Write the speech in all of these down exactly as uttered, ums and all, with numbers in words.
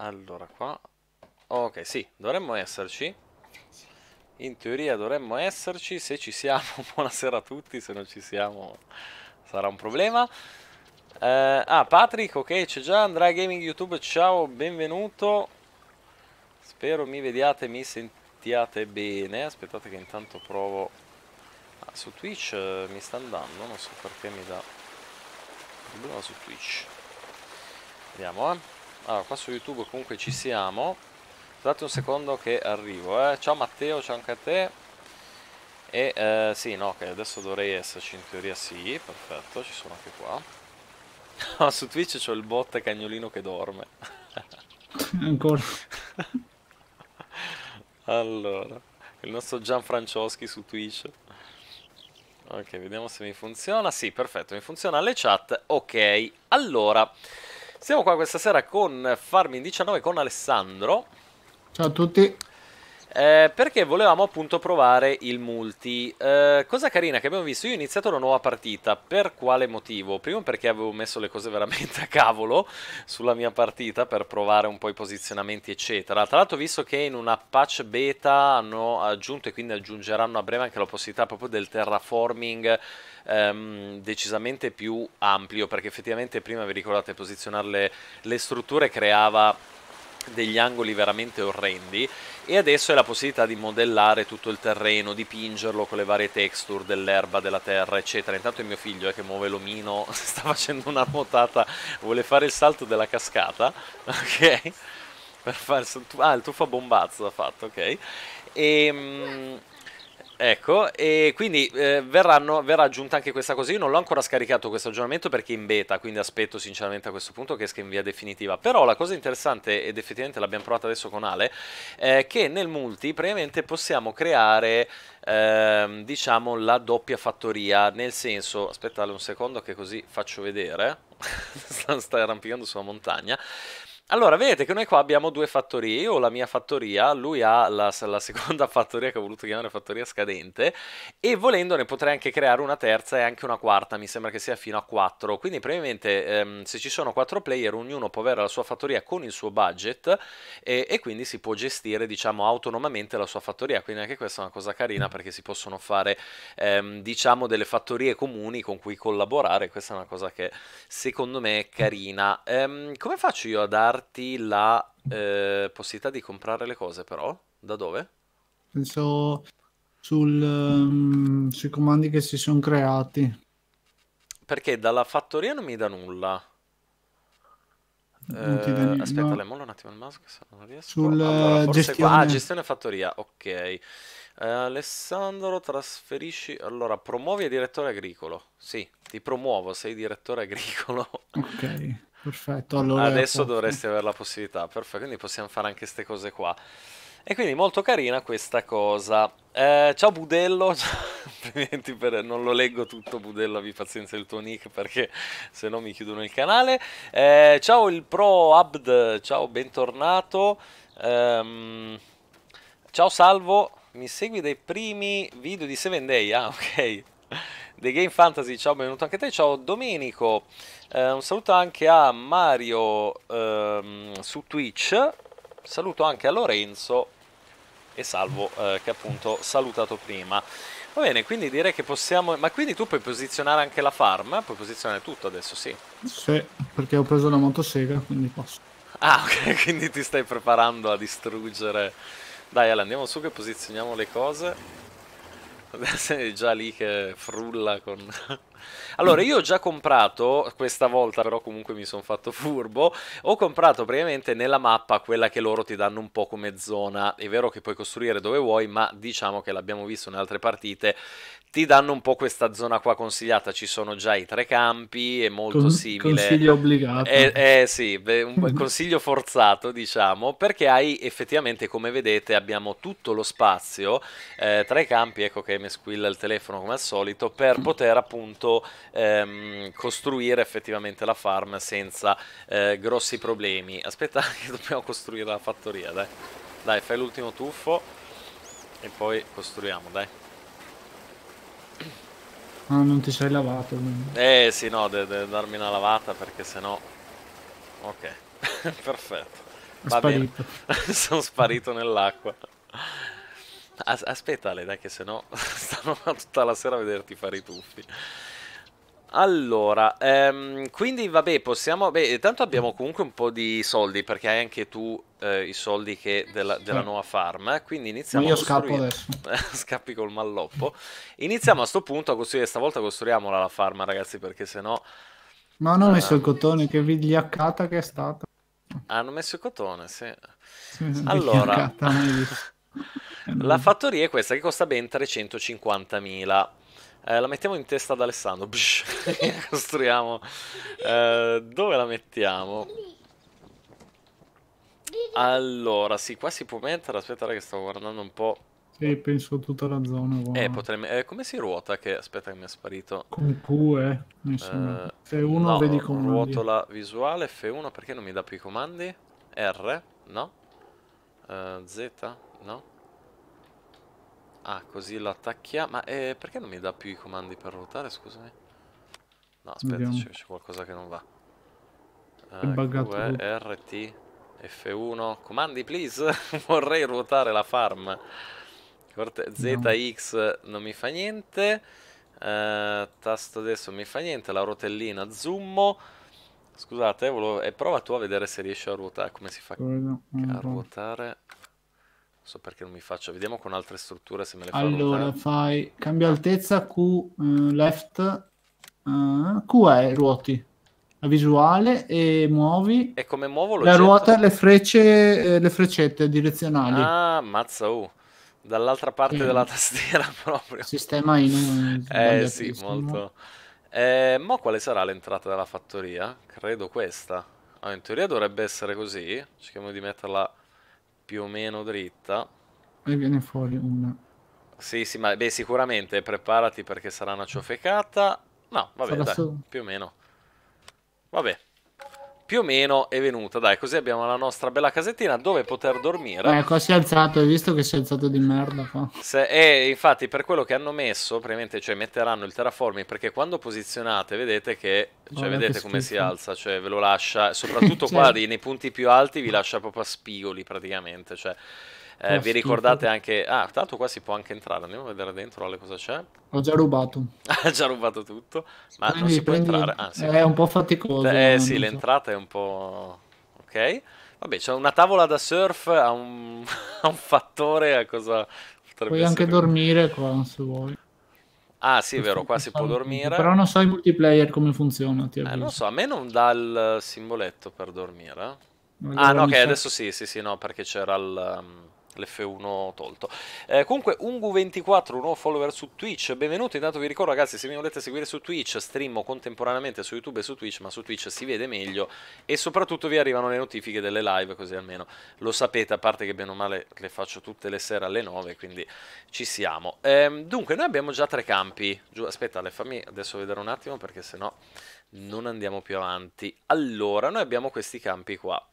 Allora, qua. Ok, sì, dovremmo esserci. In teoria dovremmo esserci. Se ci siamo, buonasera a tutti. Se non ci siamo, sarà un problema. Eh, ah, Patrick, ok, c'è già. Andrea Gaming YouTube, ciao, benvenuto. Spero mi vediate, mi sentiate bene. Aspettate che intanto provo. Ah, su Twitch eh, mi sta andando, non so perché mi dà problema su Twitch. Vediamo, eh. Allora, qua su YouTube comunque ci siamo. Aspettate un secondo che arrivo, eh. Ciao Matteo, ciao anche a te. E eh, sì, no, ok, adesso dovrei esserci, in teoria sì, perfetto, ci sono anche qua. Ah, su Twitch c'ho il bot cagnolino che dorme. Ancora. Allora, il nostro Gianfranceschi su Twitch. Ok, vediamo se mi funziona. Sì, perfetto, mi funziona le chat. Ok, allora, siamo qua questa sera con Farming diciannove con Alessandro. Ciao a tutti. Eh, perché volevamo appunto provare il multi. Eh, cosa carina che abbiamo visto, io ho iniziato una nuova partita, per quale motivo? Primo perché avevo messo le cose veramente a cavolo sulla mia partita per provare un po' i posizionamenti eccetera. Tra l'altro ho visto che in una patch beta hanno aggiunto e quindi aggiungeranno a breve anche la possibilità proprio del terraforming ehm, decisamente più ampio, perché effettivamente prima vi ricordate posizionare le, le strutture creava degli angoli veramente orrendi e adesso è la possibilità di modellare tutto il terreno, dipingerlo con le varie texture dell'erba, della terra eccetera. Intanto è mio figlio eh, che muove l'omino, sta facendo una nuotata, vuole fare il salto della cascata, ok? Per fare il, ah, il tuffo a bombazzo ha fatto, ok? E, mm, ecco, e quindi eh, verranno, verrà aggiunta anche questa cosa. Io non l'ho ancora scaricato questo aggiornamento perché è in beta, quindi aspetto sinceramente a questo punto che esca in via definitiva. Però la cosa interessante, ed effettivamente l'abbiamo provata adesso con Ale, è che nel multi praticamente possiamo creare, ehm, diciamo, la doppia fattoria. Nel senso, aspettate un secondo che così faccio vedere. sta, sta arrampicando sulla montagna. Allora, vedete che noi qua abbiamo due fattorie. Io ho la mia fattoria, lui ha la, la seconda fattoria che ho voluto chiamare fattoria scadente. E volendo ne potrei anche creare una terza e anche una quarta. Mi sembra che sia fino a quattro. Quindi, praticamente, ehm, se ci sono quattro player, ognuno può avere la sua fattoria con il suo budget. E, e quindi si può gestire, diciamo, autonomamente la sua fattoria. Quindi, anche questa è una cosa carina perché si possono fare, ehm, diciamo, delle fattorie comuni con cui collaborare. Questa è una cosa che secondo me è carina. Ehm, come faccio io a darti la eh, possibilità di comprare le cose però? Da dove? Penso sul, ehm, sui comandi che si sono creati. Perché dalla fattoria non mi dà nulla. Non ti dà Eh, niente. aspetta, le No. mollo un attimo il mouse che se no non riesco. Sul Allora, eh, forse qua... Ah, gestione. gestione fattoria, ok. Eh, Alessandro, trasferisci... Allora, promuovi a direttore agricolo. Sì, ti promuovo, sei direttore agricolo. Ok, perfetto. Allora è a Adesso posto. dovresti avere la possibilità, perfetto, quindi possiamo fare anche queste cose qua. E quindi molto carina questa cosa. Eh, ciao Budello, complimenti per... non lo leggo tutto Budello, abbi pazienza il tuo nick perché se no mi chiudono il canale. Eh, ciao il Pro Abd, ciao, bentornato. Ehm, ciao Salvo, mi segui dai primi video di Seven Day? Ah, ok. The Game Fantasy, ciao, benvenuto anche a te. Ciao Domenico. Eh, un saluto anche a Mario ehm, su Twitch. Saluto anche a Lorenzo e Salvo eh, che appunto ho salutato prima. Va bene, quindi direi che possiamo... Ma quindi tu puoi posizionare anche la farm? Puoi posizionare tutto adesso, sì. Sì, perché ho preso la motosega, quindi posso. Ah, ok, quindi ti stai preparando a distruggere. Dai, allora andiamo su che posizioniamo le cose. Sei già lì che frulla con... Allora, io ho già comprato, questa volta però comunque mi sono fatto furbo, ho comprato praticamente nella mappa quella che loro ti danno un po' come zona. È vero che puoi costruire dove vuoi, ma diciamo che l'abbiamo visto in altre partite, ti danno un po' questa zona qua consigliata, ci sono già i tre campi, è molto Con- simile. consiglio obbligato. Eh, eh, sì, beh, un consiglio forzato, diciamo, perché hai effettivamente, come vedete, abbiamo tutto lo spazio eh, tra i campi, ecco che mi squilla il telefono come al solito, per poter appunto ehm, costruire effettivamente la farm senza eh, grossi problemi. Aspetta che dobbiamo costruire la fattoria, dai. Dai, fai l'ultimo tuffo e poi costruiamo, dai. Ah, non ti sei lavato, quindi. Eh sì, no, deve de darmi una lavata perché sennò... Ok, perfetto. È Va bene, sparito. sono sparito nell'acqua. As- aspetta Ale, dai che sennò stanno tutta la sera a vederti fare i tuffi. Allora, ehm, quindi vabbè, possiamo... Beh, tanto abbiamo comunque un po' di soldi, perché hai anche tu eh, i soldi che della, della Cioè, nuova farm, eh, quindi ma iniziamo a io scappo costruire... adesso. Scappi col malloppo. Iniziamo a sto punto a costruire, stavolta costruiamola la farm, ragazzi, perché sennò... Ma hanno messo il ehm, cotone, che vigliaccata che è stata. hanno messo il cotone, sì. Sì, Allora, vigliaccata, mai visto. È la nudo. fattoria è questa che costa ben trecentocinquantamila. Eh, la mettiamo in testa ad Alessandro. Psh, costruiamo. Eh, dove la mettiamo? Allora, sì, qua si può mettere. Aspetta, che stavo guardando un po'. Sì, penso tutta la zona Eh, qua. potremmo... eh, come si ruota? Che... Aspetta che mi è sparito. Con Q, eh, mi sembra. Eh, Se uno vedi i no, comandi. ruotola visuale F uno, perché non mi dà più i comandi? R? No? Eh, Z? No? Ah, così lo attacchiamo. Ma eh, perché non mi dà più i comandi per ruotare, scusami? No, aspetta, Vediamo. c'è c'è qualcosa che non va. È Eh, Q, buggato tutto. E, R, T, F uno. Comandi, please. Vorrei ruotare la farm. Corte- Z, Vediamo. X non mi fa niente. Eh, tasto adesso non mi fa niente. La rotellina zoom. Scusate, eh, volevo... e prova tu a vedere se riesci a ruotare. Come si fa Quello, a un po'. ruotare? Non so perché non mi faccio. Vediamo con altre strutture se me le fa Allora, ruotare. fai cambia Ah, altezza Q, eh, left, eh, Q è ruoti. La visuale e muovi. e come muovo La l'oggetto? ruota le frecce, eh, le freccette direzionali. Ah, mazza, uh. Dall'altra parte Sì, della tastiera proprio. sistema in Eh sì, sbagliatissimo. molto. Eh, mo quale sarà l'entrata della fattoria? Credo questa. Ah, in teoria dovrebbe essere così. Cerchiamo di metterla più o meno dritta. E viene fuori una. Sì, sì, ma beh, sicuramente preparati perché sarà una ciofecata. No, vabbè, Sarà dai, solo. più o meno. Vabbè, più o meno è venuta, dai, così abbiamo la nostra bella casettina dove poter dormire. Ecco, si è alzato, hai visto che si è alzato di merda qua. Se, e infatti per quello che hanno messo, praticamente, cioè metteranno il terraforming, perché quando posizionate vedete che, cioè Guarda che vedete come si schifo. alza, cioè ve lo lascia, soprattutto qua Cioè, di- nei punti più alti vi lascia proprio a spigoli praticamente, cioè eh, fa vi schifo. ricordate anche, ah, tanto qua si può anche entrare, andiamo a vedere dentro Ale cosa c'è. Ho già rubato. Ha già rubato tutto, ma non si Prendi, può entrare, prendi. ah sì, È ok. un po' faticoso, Eh sì, non so. l'entrata è un po'... ok. Vabbè, c'è una tavola da surf, ha un, ha un fattore, a cosa potrebbe Puoi anche essere... dormire qua se vuoi. Ah, sì, è Per vero, fa- qua per si può fare un punto. dormire. Però non so il multiplayer come funziona, ti Eh, non avviso. so, a me non dà il simboletto per dormire. eh. Ah, Allora no, ok, mi sa. adesso sì, sì, sì, no, perché c'era il, um, l'F uno tolto. Eh, comunque, Ungu ventiquattro, un nuovo follower su Twitch. Benvenuto, intanto vi ricordo, ragazzi, se mi volete seguire su Twitch, streamo contemporaneamente su YouTube e su Twitch, ma su Twitch si vede meglio e soprattutto vi arrivano le notifiche delle live, così almeno lo sapete, a parte che bene o male le faccio tutte le sere alle nove, quindi ci siamo. Ehm, dunque, noi abbiamo già tre campi. Giù, aspetta, Ale, fammi adesso vedere un attimo perché sennò non andiamo più avanti. Allora, noi abbiamo questi campi qua.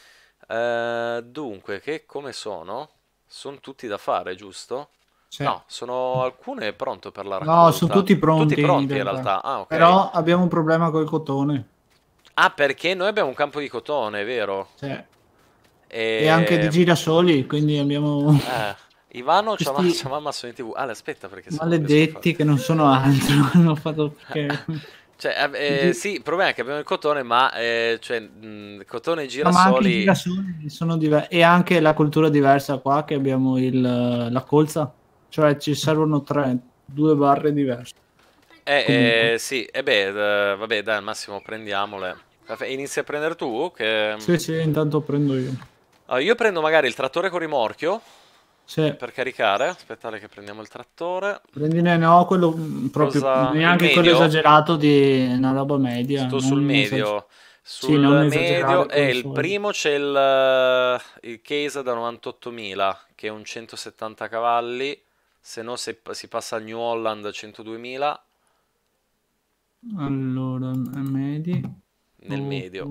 Eh, dunque, che come sono? Sono tutti da fare, giusto? C'è. No, sono alcune pronte per la No, sono raccolta. tutti Tutti pronti in pronti in realtà. realtà. Ah, ok. Però abbiamo un problema col cotone. Ah, perché noi abbiamo un campo di cotone, è vero? Cioè, e anche di E... girasoli, quindi abbiamo Eh, Ivano, c'ha, ma- c'ha questi mamma sono in T V. Ah, aspetta, perché se no non riesco a fare. maledetti che non sono altro. Hanno fatto perché... Cioè, i eh, eh, gi- sì, il problema è che abbiamo il cotone, ma eh, cioè, mh, cotone e No, ma anche i girasoli. girasoli sono diversi. E anche la cultura diversa qua, che abbiamo il, la colza. Cioè ci servono tre, due barre diverse. Comunque. Eh, eh, sì, e beh, eh, vabbè, dai, al massimo prendiamole. Vabbè, inizi a prendere tu? Che... Sì, sì, intanto prendo io. Allora, io prendo magari il trattore con rimorchio Sì. per caricare. Aspettate che prendiamo il trattore. Prendine no, quello mm, proprio Cosa... Il neanche quello medio? esagerato di una roba media, Sto sul non esagerare. medio. Sì, non Sul esagerare medio, con e i il soldi. primo c'è il, eh, il case da novantottomila, che è un centosettanta cavalli. Se no se- si passa al New Holland centoduemila Allora, medi. nel Oh, medio.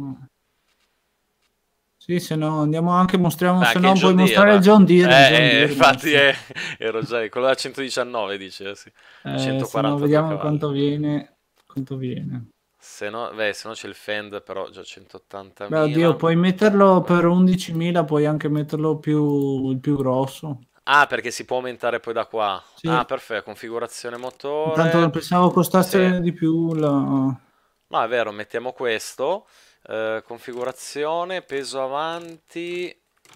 sì, se no andiamo anche, mostriamo, Beh, se anche il no puoi John mostrare il Deere. John Deere, il John Eh, eh, Deere infatti mostro. eh, ero già... Quello da centodiciannove dice, eh, sì. Eh, se no centoquarantotto vediamo cavalli. quanto viene, quanto viene. Se no, beh, se no c'è il Fend, però già Beh, oddio, centottantamila. puoi metterlo per undicimila, puoi anche metterlo più, il più grosso. Ah, perché si può aumentare poi da qua. Ah, Sì, perfetto, configurazione intanto motore. pensavo Sì. costasse di più la... No, è vero, mettiamo questo. Eh, configurazione, peso avanti.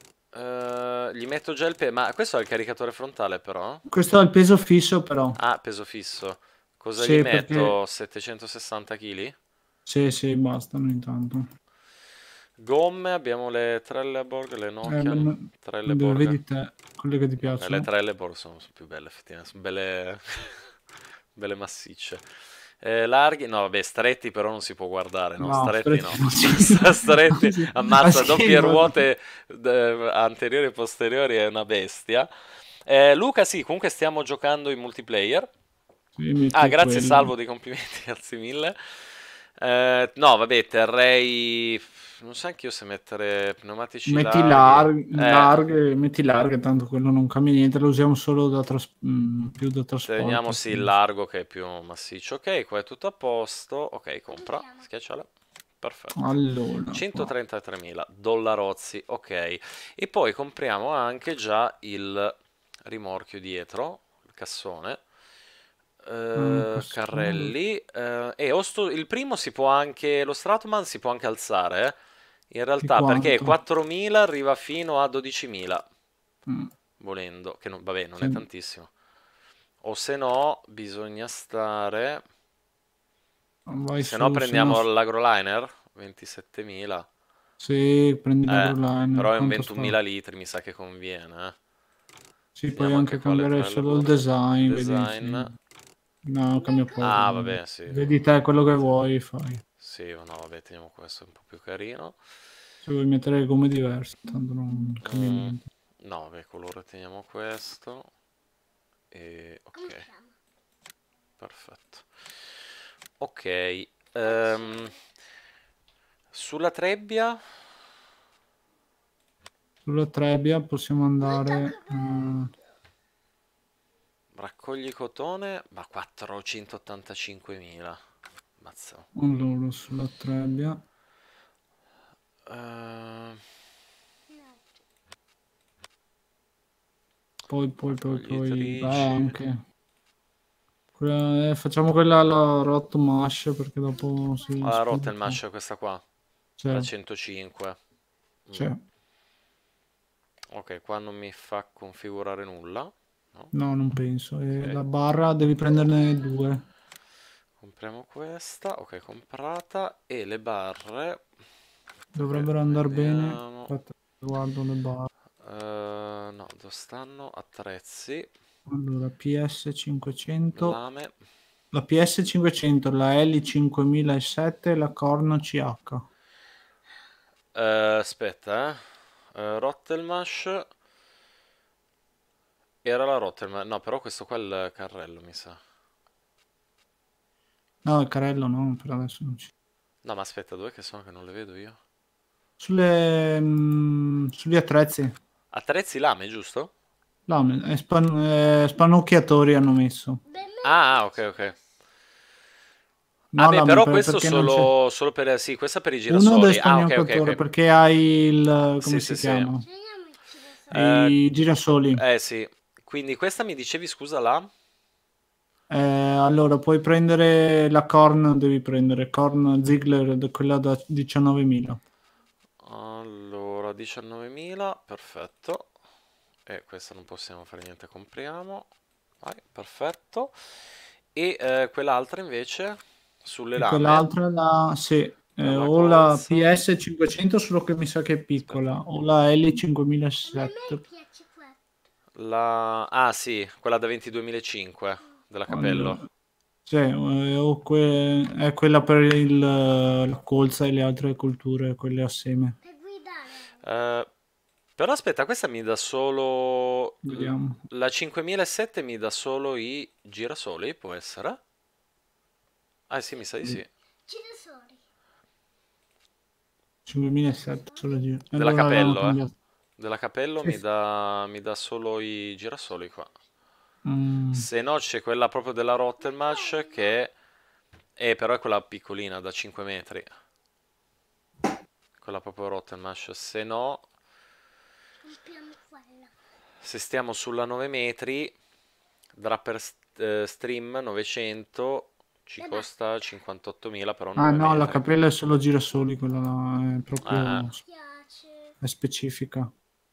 Eh, gli metto già il peso. Ma questo è il caricatore frontale, però? Questo è il peso fisso però. Ah, peso fisso. Cosa gli Sì, perché... metto? settecentosessanta chili? Sì, sì, bastano intanto. Gomme, abbiamo le Trelleborg, le Eh, Nokian. le- le Trelleborg. vedi te, quelle che ti Vabbè, le piacciono. Trelleborg sono, sono più belle, effettivamente. Sono belle, belle massicce. Eh, larghi, no, vabbè, stretti però non si può guardare, no? No, Stretti stretti no. non si... Stretti, Ha ammazza, doppie schifo. ruote eh, anteriori e posteriori è una bestia. Eh, Luca, sì, comunque stiamo giocando in multiplayer. Sì, Ah, metti grazie quello. Salvo dei complimenti, grazie mille. Eh, no, vabbè, terrei... Non so anche io se mettere pneumatici Metti larghi. lar- Eh, larghe, metti larghe, tanto quello non cambia niente, lo usiamo solo da tras- mm, più da teniamo trasporto. sì il Sì. largo che è più massiccio. Ok, qua è tutto a posto. Ok, compra, schiacciala. Perfetto. Allora, qua. centotrentatremila dollarozzi, ok. E poi compriamo anche già il rimorchio dietro, il cassone. Ah, Eh, cassone, carrelli. Eh, e o sto- il primo si può anche, lo Stratman si può anche alzare, eh, in di realtà, perché quanto? quattromila arriva fino a dodicimila, Mm, volendo, che non, vabbè, non è sì. tantissimo. O se no, bisogna stare, Vai se no su, se no, prendiamo l'Agroliner, ventisettemila. sì, prendi Eh, l'Agroliner, però è un quanto sta? ventunomila litri, mi sa che conviene, eh. Sì, puoi Vediamo anche anche qua le cambiare solo il Trelleborg. design, vedi, Design. sì. No, cambia poco. Ah, Vedi, vabbè, sì. vedi te quello che vuoi, fai. Sì, no, vabbè, teniamo questo, è un po' più carino. Se vuoi mettere le gomme diverse, tanto non cambia Mm, niente. no, vabbè, colore teniamo questo. E ok, perfetto. Ok, ehm, sulla trebbia, Sulla Trebbia possiamo andare... eh, raccogli cotone, ma quattrocentottantacinquemila. Mazza. allora, sulla Trebbia. Ehm, Poi, poi, poi, poi... Beh, raccoglitrici. anche... quella- eh, facciamo quella alla Rot Mash perché dopo si La spende troppo. Rottelmash questa qua, la Cioè, centocinque. Mm. cioè, Ok, qua non mi fa configurare nulla. No? no, non penso. E Ok, la barra devi prenderne due. compriamo questa. Ok, comprata. E le barre. Vabbè, Dovrebbero andare bene. vediamo. Aspetta, guardo le barre. Eh, no, dove stanno? Attrezzi. Allora, P S cinquecento, Lame. la P S cinquecento, la L cinquemilasette e la Corno C H. Eh, aspetta, eh. Eh, Rottelmash. Era la Rottelmash. No, però questo qua è il carrello, mi sa. No, il carrello no, per adesso non ci... No, ma aspetta, dov'è che sono che non le vedo io? Sulle, mm, sugli attrezzi, Attrezzi lame, giusto? là, eh, span- eh, spannocchiatori hanno messo. Ah, ah, ok, ok. Ah No, beh, lame, però per- questo perché non c'è. solo, solo per... Sì, questa per i Uno del girasoli. Ah, ok, ok, spagnoccatore ok. perché hai il, come Sì, sì, si sì. chiama? Eh, I girasoli. eh sì. Quindi questa mi dicevi, scusa, là? Eh, allora, puoi prendere la Korn, devi prendere Korn Ziegler, d- quella da diciannovemila. Allora, diciannovemila, perfetto. E questa non possiamo fare niente, compriamo. Vai, perfetto. E eh, quell'altra invece, sulle E lame, quell'altra la, sì, per eh, la o la colza. P S cinquecento, solo che mi sa che è Aspetta. piccola, o la L cinquemilasette. La... Ah sì, quella da ventiduemilacinque della Capello. Allora, sì, eh, o que- è quella per il, la colza e le altre culture, quelle assieme. Eh, però aspetta, questa mi dà solo... l- Vediamo. La cinquemilasette mi dà solo i girasoli, può essere? Ah sì, mi sa di sì. cinquemilasette, solo giro. Della Allora l'hanno Capello, eh. cambiato. Della Capello Sì, mi sì. dà, mi dà solo i girasoli qua. Mm, Se no c'è quella proprio della Rottenmatch che Eh, però è quella piccolina, da cinque metri. Quella proprio rotten mash. Se no, Compriamo quella. se stiamo sulla nove metri, Draper st- eh, Stream novecento ci Beh, costa cinquantottomila, però Ah nove no, la metri. caprella è solo girasoli, quella là è Ah, ah. proprio mi piace. è specifica.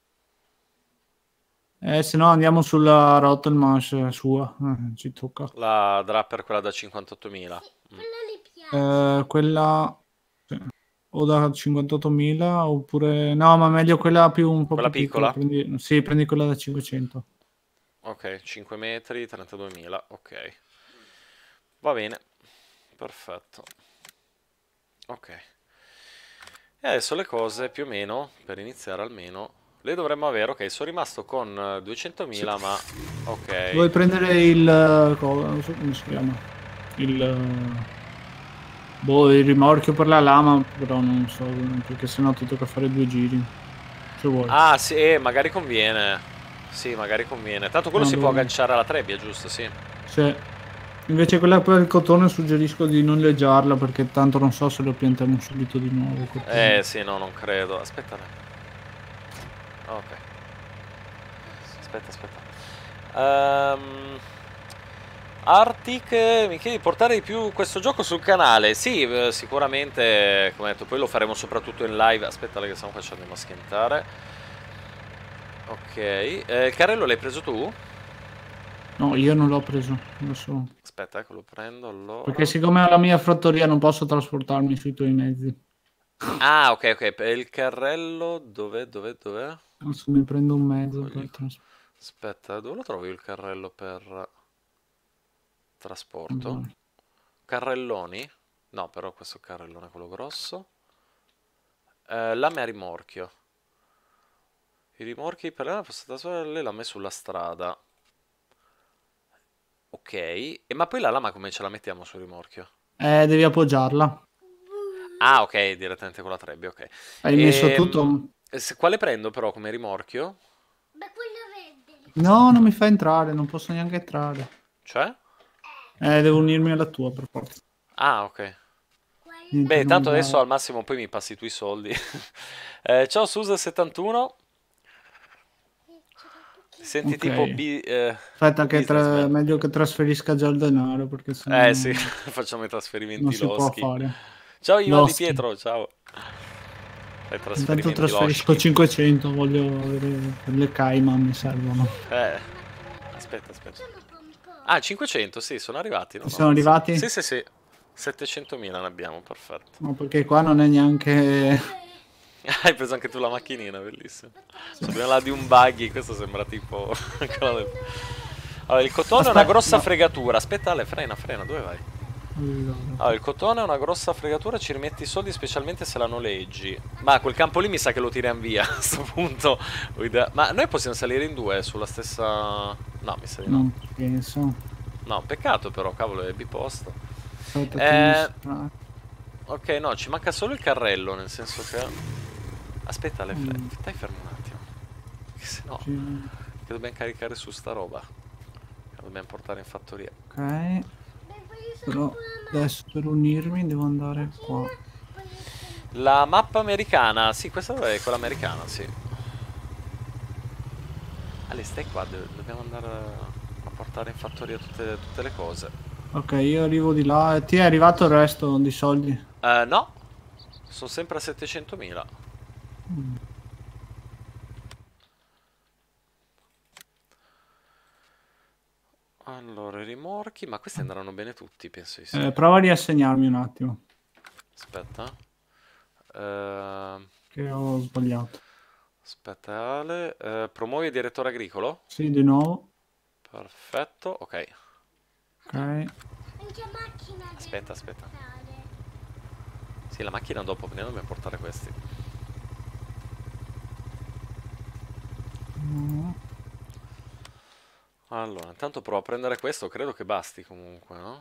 Eh, se no andiamo sulla Rottelmash sua, eh, ci tocca. La Draper, quella da cinquantottomila. Mm. Quella le piace. Eh, quella sì. O da cinquantottomila oppure... No, ma meglio quella più un po' Quella più piccola. piccola? Prendi... Sì, prendi quella da cinquecento. Ok, cinque metri, trentaduemila, ok. Va bene, perfetto. Ok. E adesso le cose più o meno, per iniziare almeno, le dovremmo avere. Ok, sono rimasto con eh, Sì. duecentomila, ma... Vuoi Ok. prendere il... eh, co- non so come si chiama? Il... eh, Boh, il rimorchio per la lama, però non so, perché sennò ti tocca fare due giri. Se vuoi. Ah, sì, eh, magari conviene. Sì, magari conviene. Tanto quello si può Allora, agganciare alla trebbia, giusto? Sì. se... Invece quella per il cotone suggerisco di non leggiarla perché tanto non so se lo piantiamo subito di nuovo il Eh, cotone. sì, no, non credo. Aspetta. Ok, aspetta, aspetta. Ehm... Arctic, eh, mi chiedi di portare di più questo gioco sul canale. Sì, eh, sicuramente, come detto, poi lo faremo soprattutto in live. Aspetta che stiamo facendo, andiamo a schiantare. Ok, eh, il carrello l'hai preso tu? No, io non l'ho preso, adesso. Aspetta, ecco, lo prendo Perché allora. siccome ho la mia fattoria non posso trasportarmi sui tuoi mezzi. Ah, ok, ok, per il carrello, dov'è, dov'è, dov'è? Adesso mi prendo un mezzo Voglio- per trasportare. Aspetta, dove lo trovo io il carrello per trasporto? Carrelloni? No, però questo carrellone è quello grosso. Eh, lame a rimorchio. I rimorchi per la passata le lame sulla strada. Ok, e ma poi la lama come ce la mettiamo sul rimorchio? Eh, devi appoggiarla. Ah, ok, direttamente con la trebbia, ok. Hai messo Ehm, tutto? se- quale prendo però come rimorchio? Beh, quella verde. No, non mi fa entrare, non posso neanche entrare. Cioè? Eh, devo unirmi alla tua per forza. Ah, ok. Niente, Quella... Beh, non mi tanto adesso va. al massimo poi mi passi tu i soldi. Eh, ciao Susa settantuno. Eh, c'era pochino. Senti Ok. tipo bi- eh, Aspetta che tra... businessman. meglio che trasferisca già il denaro perché Eh sennò sì, facciamo i non trasferimenti si può loschi. fare. Ciao Ivan Di Loschi. Pietro, ciao. Fai Intanto trasferimenti trasferisco loschi. cinquecento, voglio avere per le Cayman, mi servono. Eh, La macchina di... aspetta, aspetta. Sono pomponi. Ah, cinquecento, sì, sono arrivati. No, Ci no, sono mazza. arrivati? Sì, sì, sì. settecentomila ne abbiamo, perfetto. No, perché qua non è neanche... Hai preso anche tu la macchinina, bellissimo. Sì. Abbiamo là di un buggy, questo sembra tipo... quella del- Allora, il cotone è una Aspetta, grossa no. fregatura. Aspetta, Ale, frena, frena, dove vai? Allora, Allora, il cotone è una grossa fregatura, ci rimetti i soldi specialmente se la noleggi. Ma quel campo lì mi sa che lo tiriamo via a questo punto. Ho idea- Ma noi possiamo salire in due sulla stessa... No, mi sa di no. non penso. No, peccato però, cavolo, è biposto. Aspetta che mi... Eh... stra- Ok, no, ci manca solo il carrello, nel senso che... Aspetta, le fre... Mm, stai fermo un attimo. Che se no, ci- che dobbiamo caricare su sta roba. Che dobbiamo portare in fattoria. Ok, Beh, voglio solo però una adesso per unirmi devo andare qua. macchina. Voglio solo... La mappa americana, sì, questa è quella americana, sì. Ale, stai qua, do- dobbiamo andare a portare in fattoria tutte, tutte le cose. Ok, io arrivo di là. E ti è arrivato il resto di soldi? Eh, no, sono sempre a settecentomila. Mm. Allora, i rimorchi, ma questi andranno bene tutti, penso di sì. Eh, prova a riassegnarmi un attimo, Aspetta. Eh, che ho sbagliato. aspetta, Ale. Eh, promuovi direttore agricolo? Sì, di nuovo. Perfetto, ok. Ok. Anche a macchina Aspetta, devo aspetta. portare. Sì, la macchina dopo, prima dobbiamo portare questi. Mm. Allora, intanto provo a prendere questo, credo che basti comunque, no?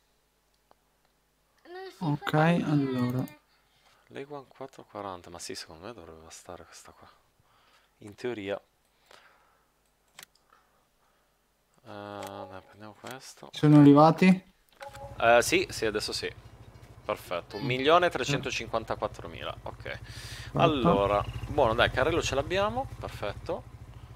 Non si Ok, fa tagliare. allora. Leguan quattrocentoquaranta, ma sì, secondo me dovrebbe bastare questa qua. In teoria. Eh, dai, prendiamo questo. Sono arrivati? Uh, sì, sì, adesso sì. Perfetto, un milione trecentocinquantaquattromila. Ok. Allora, buono, dai, carrello ce l'abbiamo. Perfetto.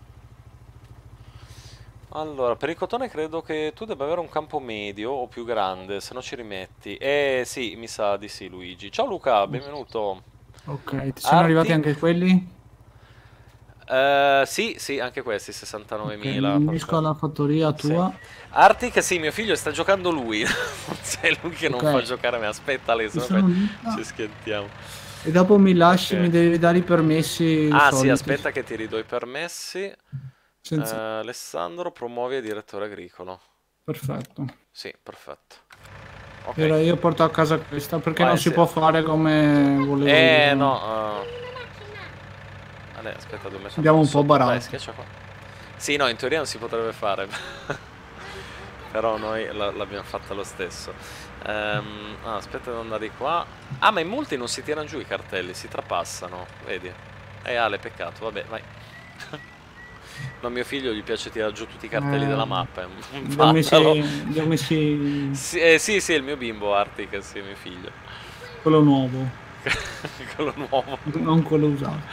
Allora, per il cotone credo che tu debba avere un campo medio o più grande, se no ci rimetti. Eh sì, mi sa di sì, Luigi. Ciao Luca, benvenuto. Ok, ti sono arrivati Arti? anche quelli? Eh, sì, sì, anche questi, Ok, sessantanovemila, mi unisco perfetto. alla fattoria Sì. tua. Artic, sì, mio figlio sta giocando lui. Non c'è lui che non fa Ok, giocare me. Aspetta, lei, mi se no sono poi unita. ci schiantiamo. E dopo mi lasci, mi Ok. devi dare i permessi Ah, sì, soliti. aspetta che ti ridò i permessi. Eh, Senza... Alessandro, promuovi a direttore agricolo. Perfetto. Sì, perfetto. E Ok. ora io porto a casa questa perché non Vai, si sì. può fare come volevo Eh, io. no. Uh... Vabbè, aspetta, devo mettere un Abbiamo po' un po' sotto. Dai, barato. schiaccia qua. Sì, no, in teoria non si potrebbe fare. Però noi la- l'abbiamo fatta lo stesso. Ehm, ah, aspetta di andare di qua. Ah, ma in molti non si tirano giù i cartelli, si trapassano, vedi? Eh, Ale, peccato, vabbè, vai. No, a mio figlio gli piace tirare giù tutti i cartelli della Eh, mappa, è un un li ho messi, vandalo. li ho messi Sì, eh, sì, sì, è il mio bimbo Arctic, sì, mio figlio. quello nuovo, Quello nuovo. non quello usato.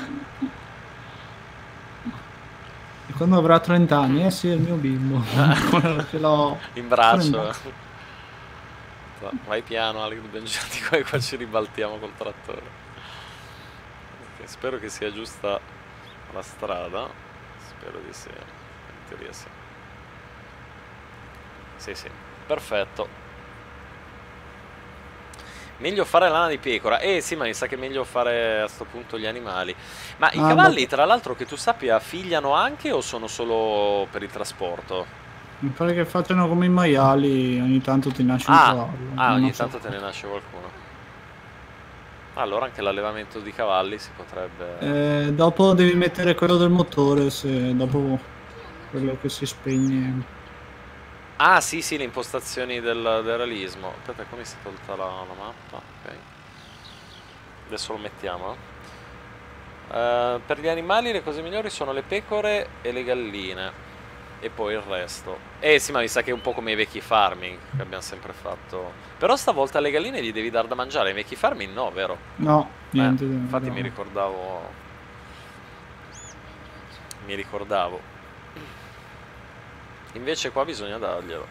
E quando avrà trenta anni, eh sì, è il mio bimbo. Ancora ce l'ho In ancora in braccio. braccio. Vai piano, Ale, che dobbiamo girare di qua e qua ci ribaltiamo col trattore. Ok, spero che sia giusta la strada. Spero di sì. In teoria sì. Sì, sì. Perfetto. Meglio fare lana di pecora. Eh sì, ma mi sa che è meglio fare a sto punto gli animali. Ma i Ah, cavalli, dopo. tra l'altro, che tu sappia, figliano anche o sono solo per il trasporto? Mi pare che facciano come i maiali, ogni tanto ti nasce un Ah, cavallo, ah, ma ogni non so tanto te ne quanto. nasce qualcuno. Allora anche l'allevamento di cavalli si potrebbe... Eh, dopo devi mettere quello del motore, se dopo quello che si spegne. Ah, sì, sì, le impostazioni del, del realismo. Aspetta, come si è tolta la, la mappa? Ok. Adesso lo mettiamo. Eh, per gli animali le cose migliori sono le pecore e le galline. E poi il resto. Eh sì, ma mi sa che è un po' come i vecchi farming che abbiamo sempre fatto. Però stavolta alle galline gli devi dar da mangiare. Ai vecchi farming no, vero? No, Eh, niente. infatti mi No. ricordavo... Mi ricordavo. Invece qua bisogna darglielo.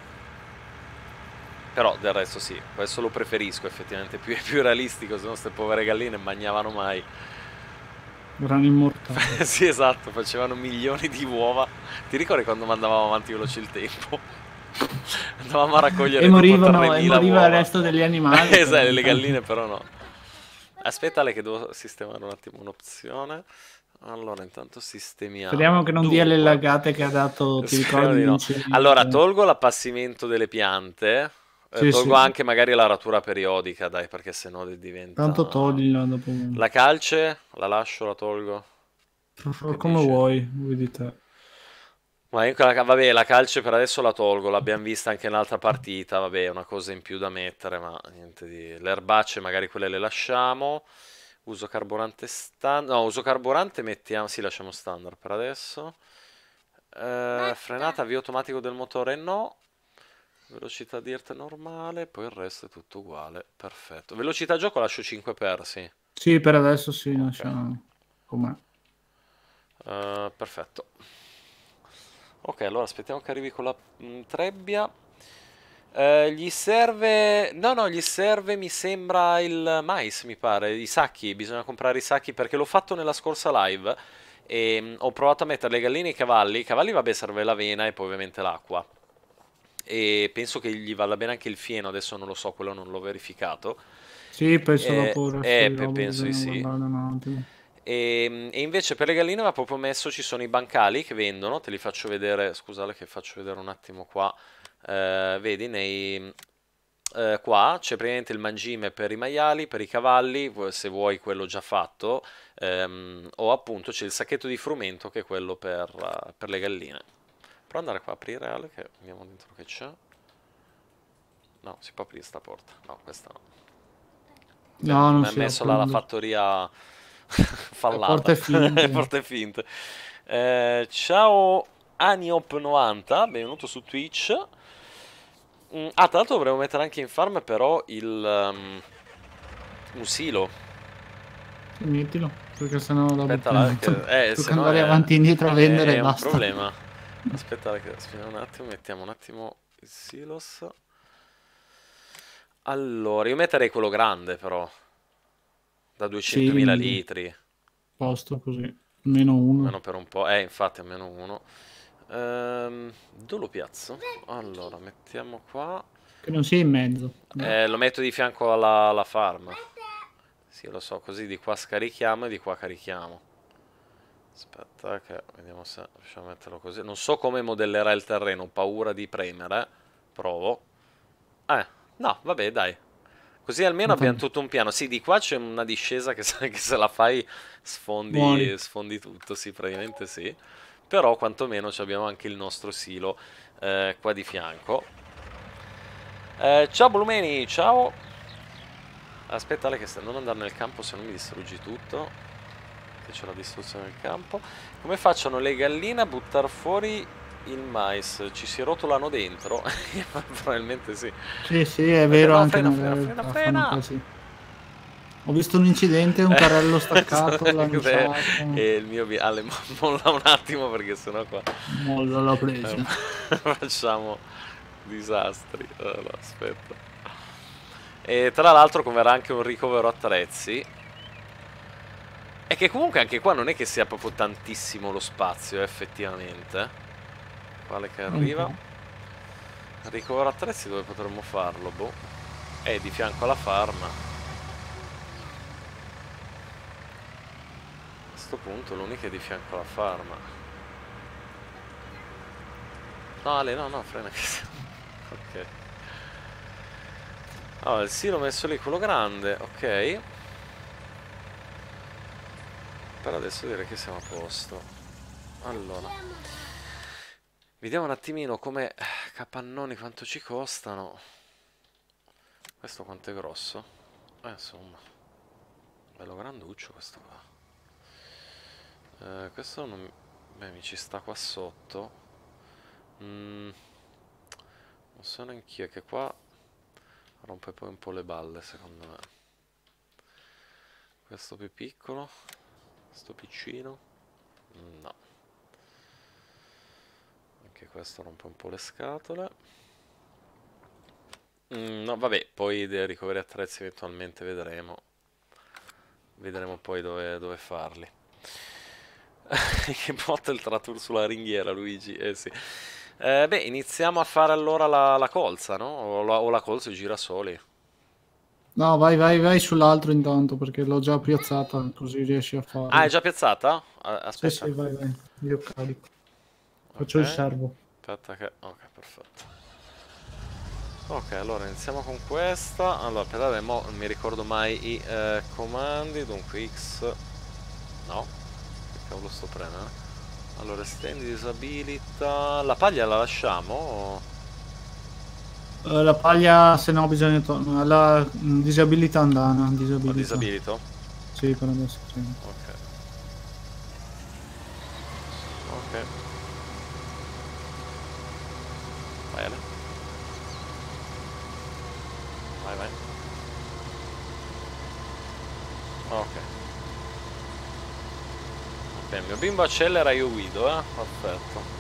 Però del resto sì, questo lo preferisco effettivamente, più, è più realistico, se no queste povere galline non mangiavano mai. Erano immortali. Sì, esatto, facevano milioni di uova. Ti ricordi quando mandavamo avanti veloce il tempo? Andavamo a E raccogliere tipo morivano, e tremila moriva il uova. resto degli animali, però Esatto, le intanto. galline però no. Aspettale che devo sistemare un attimo un'opzione. Allora, intanto sistemiamo. Speriamo che non dia le Dunque, lagate che ha dato, ti speriamo ricordi di gli no. incendi? Allora, tolgo l'appassimento delle piante. eh, Sì, tolgo sì, anche magari la ratura periodica, dai, perché sennò tanto diventa... toglila dopo. La calce, la lascio, la tolgo. Che Come dici? vuoi, vuoi di te. Ma io la, vabbè, la calce per adesso la tolgo, l'abbiamo vista anche in un'altra partita, vabbè, è una cosa in più da mettere, ma niente di... Le erbacce magari quelle le lasciamo. Uso carburante standard, no, uso carburante, mettiamo, sì, lasciamo standard per adesso. Eh, frenata, avvio automatico del motore no. Velocità dirt normale, poi il resto è tutto uguale, perfetto. Velocità gioco lascio cinque per, sì. Sì, per adesso sì, Ok, lascia com'è. Eh, perfetto. Ok, allora aspettiamo che arrivi con la mm, trebbia. Eh, gli serve... No, no, gli serve, mi sembra, il mais, mi pare, i sacchi. Bisogna comprare i sacchi perché l'ho fatto nella scorsa live e mm, ho provato a mettere le galline e i cavalli. I cavalli, vabbè, serve l'avena e poi ovviamente l'acqua. E penso che gli vada bene anche il fieno, adesso non lo so, quello non l'ho verificato. Sì, penso Eh, dopo il resto eh, di pe- roba penso di bisogna sì. guardare un attimo. E, e invece per le galline aveva proprio messo, ci sono i bancali che vendono, te li faccio vedere, scusate che faccio vedere un attimo qua. Eh, vedi, nei, eh, qua c'è praticamente il mangime per i maiali, per i cavalli, vu- se vuoi quello già fatto, ehm, o appunto c'è il sacchetto di frumento che è quello per, eh, per le galline. Provo ad andare qua a aprire, Ale, che vediamo dentro che c'è. No, si può aprire sta porta. No, questa no. Cioè, No, non mi ha si messo la, la apre. fattoria Le fallata. porte finte. Porte finte. Eh, ciao Aniop novanta, benvenuto su Twitch. Mm, ah, tra l'altro dovremmo mettere anche in farm però il... Um, un silo. Mettilo, perché sennò dopo Aspetta, là, che... eh, tocca se no andare è... avanti e indietro a vendere è, e è un basta. problema. Aspetta, che... aspetta un attimo, mettiamo un attimo il silos. Allora, io metterei quello grande però, da Sì, duecentomila litri, posto così, almeno uno. almeno per un po'. Eh, infatti, almeno uno. Ehm, dove lo piazzo? Allora, mettiamo qua. Che non sia in mezzo. Eh, lo metto di fianco alla, alla farm. Sì, lo so, così di qua scarichiamo e di qua carichiamo. Aspetta, che vediamo se riusciamo a metterlo così. Non so come modellerà il terreno, ho paura di premere. Provo. Eh, no, vabbè, dai. Così almeno abbiamo tutto un piano. Sì, di qua c'è una discesa che se, che se la fai sfondi, sfondi tutto, sì, praticamente sì. Però quantomeno abbiamo anche il nostro silo eh, qua di fianco. Eh, ciao Blumeni, ciao. Aspetta, che sta non andare nel campo, se no mi distruggi tutto. Che c'è la distruzione del campo. Come facciano le galline a buttare fuori il mais? Ci si rotolano dentro? Probabilmente sì. Sì, sì, è vero. No, anche frena, nelle- frena, frena, frena. così. Ho visto un incidente, un carrello staccato, lanciato. E il mio Ale molla un attimo perché sennò qua Molla l'ho preso. facciamo disastri. Allora, aspetta. E tra l'altro converrà anche un ricovero attrezzi. E che comunque anche qua non è che sia proprio tantissimo lo spazio, effettivamente. Quale che arriva? Ricovero attrezzi dove potremmo farlo? Boh. È di fianco alla farm. A questo punto l'unica è di fianco alla farm. No Ale, no, no, frena che... Ok. Allora, il silo messo lì, quello grande, ok. Per adesso direi che siamo a posto. Allora, vediamo un attimino come capannoni quanto ci costano. Questo quanto è grosso? Eh, insomma, bello granduccio questo qua. Eh, questo non... Beh, mi ci sta qua sotto. Mm, non so neanch'io, che qua rompe poi un po' le balle, secondo me. Questo più piccolo. Sto piccino? No. Anche questo rompe un po' le scatole. Mm, no, vabbè, poi dei ricoveri attrezzi eventualmente vedremo. Vedremo poi dove, dove farli. Che botta il trattur sulla ringhiera, Luigi. Eh sì. Eh, beh, iniziamo a fare allora la, la colza, no? O la, o la colza e i girasoli. No, vai, vai, vai sull'altro intanto, perché l'ho già piazzata, così riesci a fare. Ah, è già piazzata? Aspetta. Sì, sì, vai, vai. Io carico. Faccio Ok. il servo. Aspetta che... Ok, perfetto. Ok, allora iniziamo con questa. Allora, per dare mo non mi ricordo mai i eh, comandi. Dunque X... No. Che cavolo sto prendendo? Allora, estendi, disabilita... La paglia la lasciamo? O... Uh, la paglia, se no bisogna togliere la mm, disabilità andana. Disabilità. O disabilito? Sì, per adesso sì. Ok. Ok. Vai Ale. Vai, vai. Ok. Ok, il mio bimbo accelera, io guido, eh? Perfetto.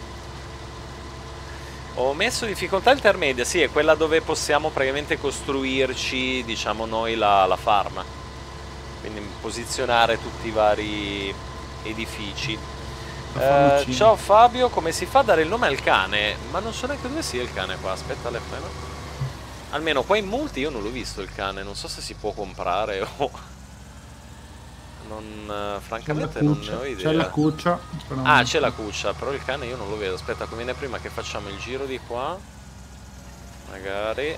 Ho messo difficoltà intermedia, sì, è quella dove possiamo praticamente costruirci, diciamo noi, la, la farm. Quindi posizionare tutti i vari edifici. Eh, ciao Fabio, come si fa a dare il nome al cane? Ma non so neanche dove sia il cane qua, aspetta le frena. Almeno qua in multi io non l'ho visto il cane, non so se si può comprare o... Non, francamente non ne ho idea. C'è la cuccia. Ah, c'è la cuccia, però il cane io non lo vedo. Aspetta, conviene prima che facciamo il giro di qua. Magari.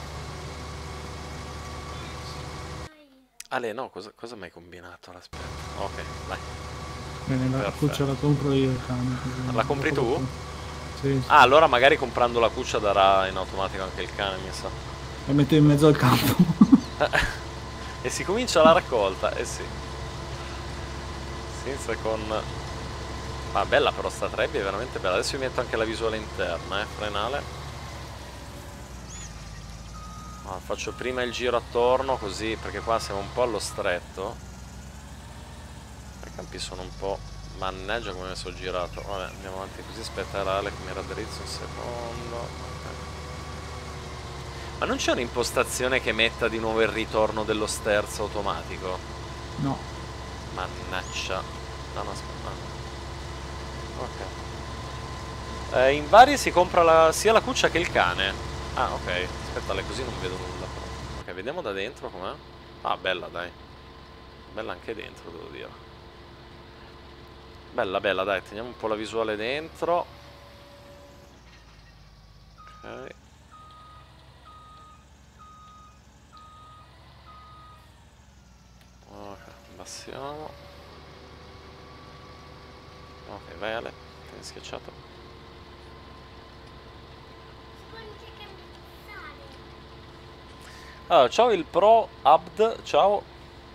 Ale, no, cosa, cosa mi hai combinato? Aspetta. Ok, vai. Bene, la Perfetto. cuccia la compro io il cane. Così. La compri tu? Sì, sì. Ah, allora magari comprando la cuccia darà in automatico anche il cane, mi sa. La metto in mezzo al campo. E si comincia la raccolta, eh sì. Senza con... Ah, bella però sta trebbia, è veramente bella. Adesso vi metto anche la visuale interna, eh, frenale. No, faccio prima il giro attorno così, perché qua siamo un po' allo stretto. I campi sono un po'... Mannaggia come mi sono girato. Vabbè, andiamo avanti così, aspetta l'ale che mi raddrizzo un secondo. Okay. Ma non c'è un'impostazione che metta di nuovo il ritorno dello sterzo automatico? No. Mannaggia. No, no, aspetta. Ok. Eh, in varie si compra la, sia la cuccia che il cane. Ah, ok. Aspetta, così non vedo nulla. Ok, vediamo da dentro com'è. Ah, bella, dai. Bella anche dentro, devo dire. Bella, bella, dai, teniamo un po' la visuale dentro. Ok. Ok, abbassiamo. Ok, vai Ale, tieni schiacciato. Allora, ciao il Pro Abd, ciao.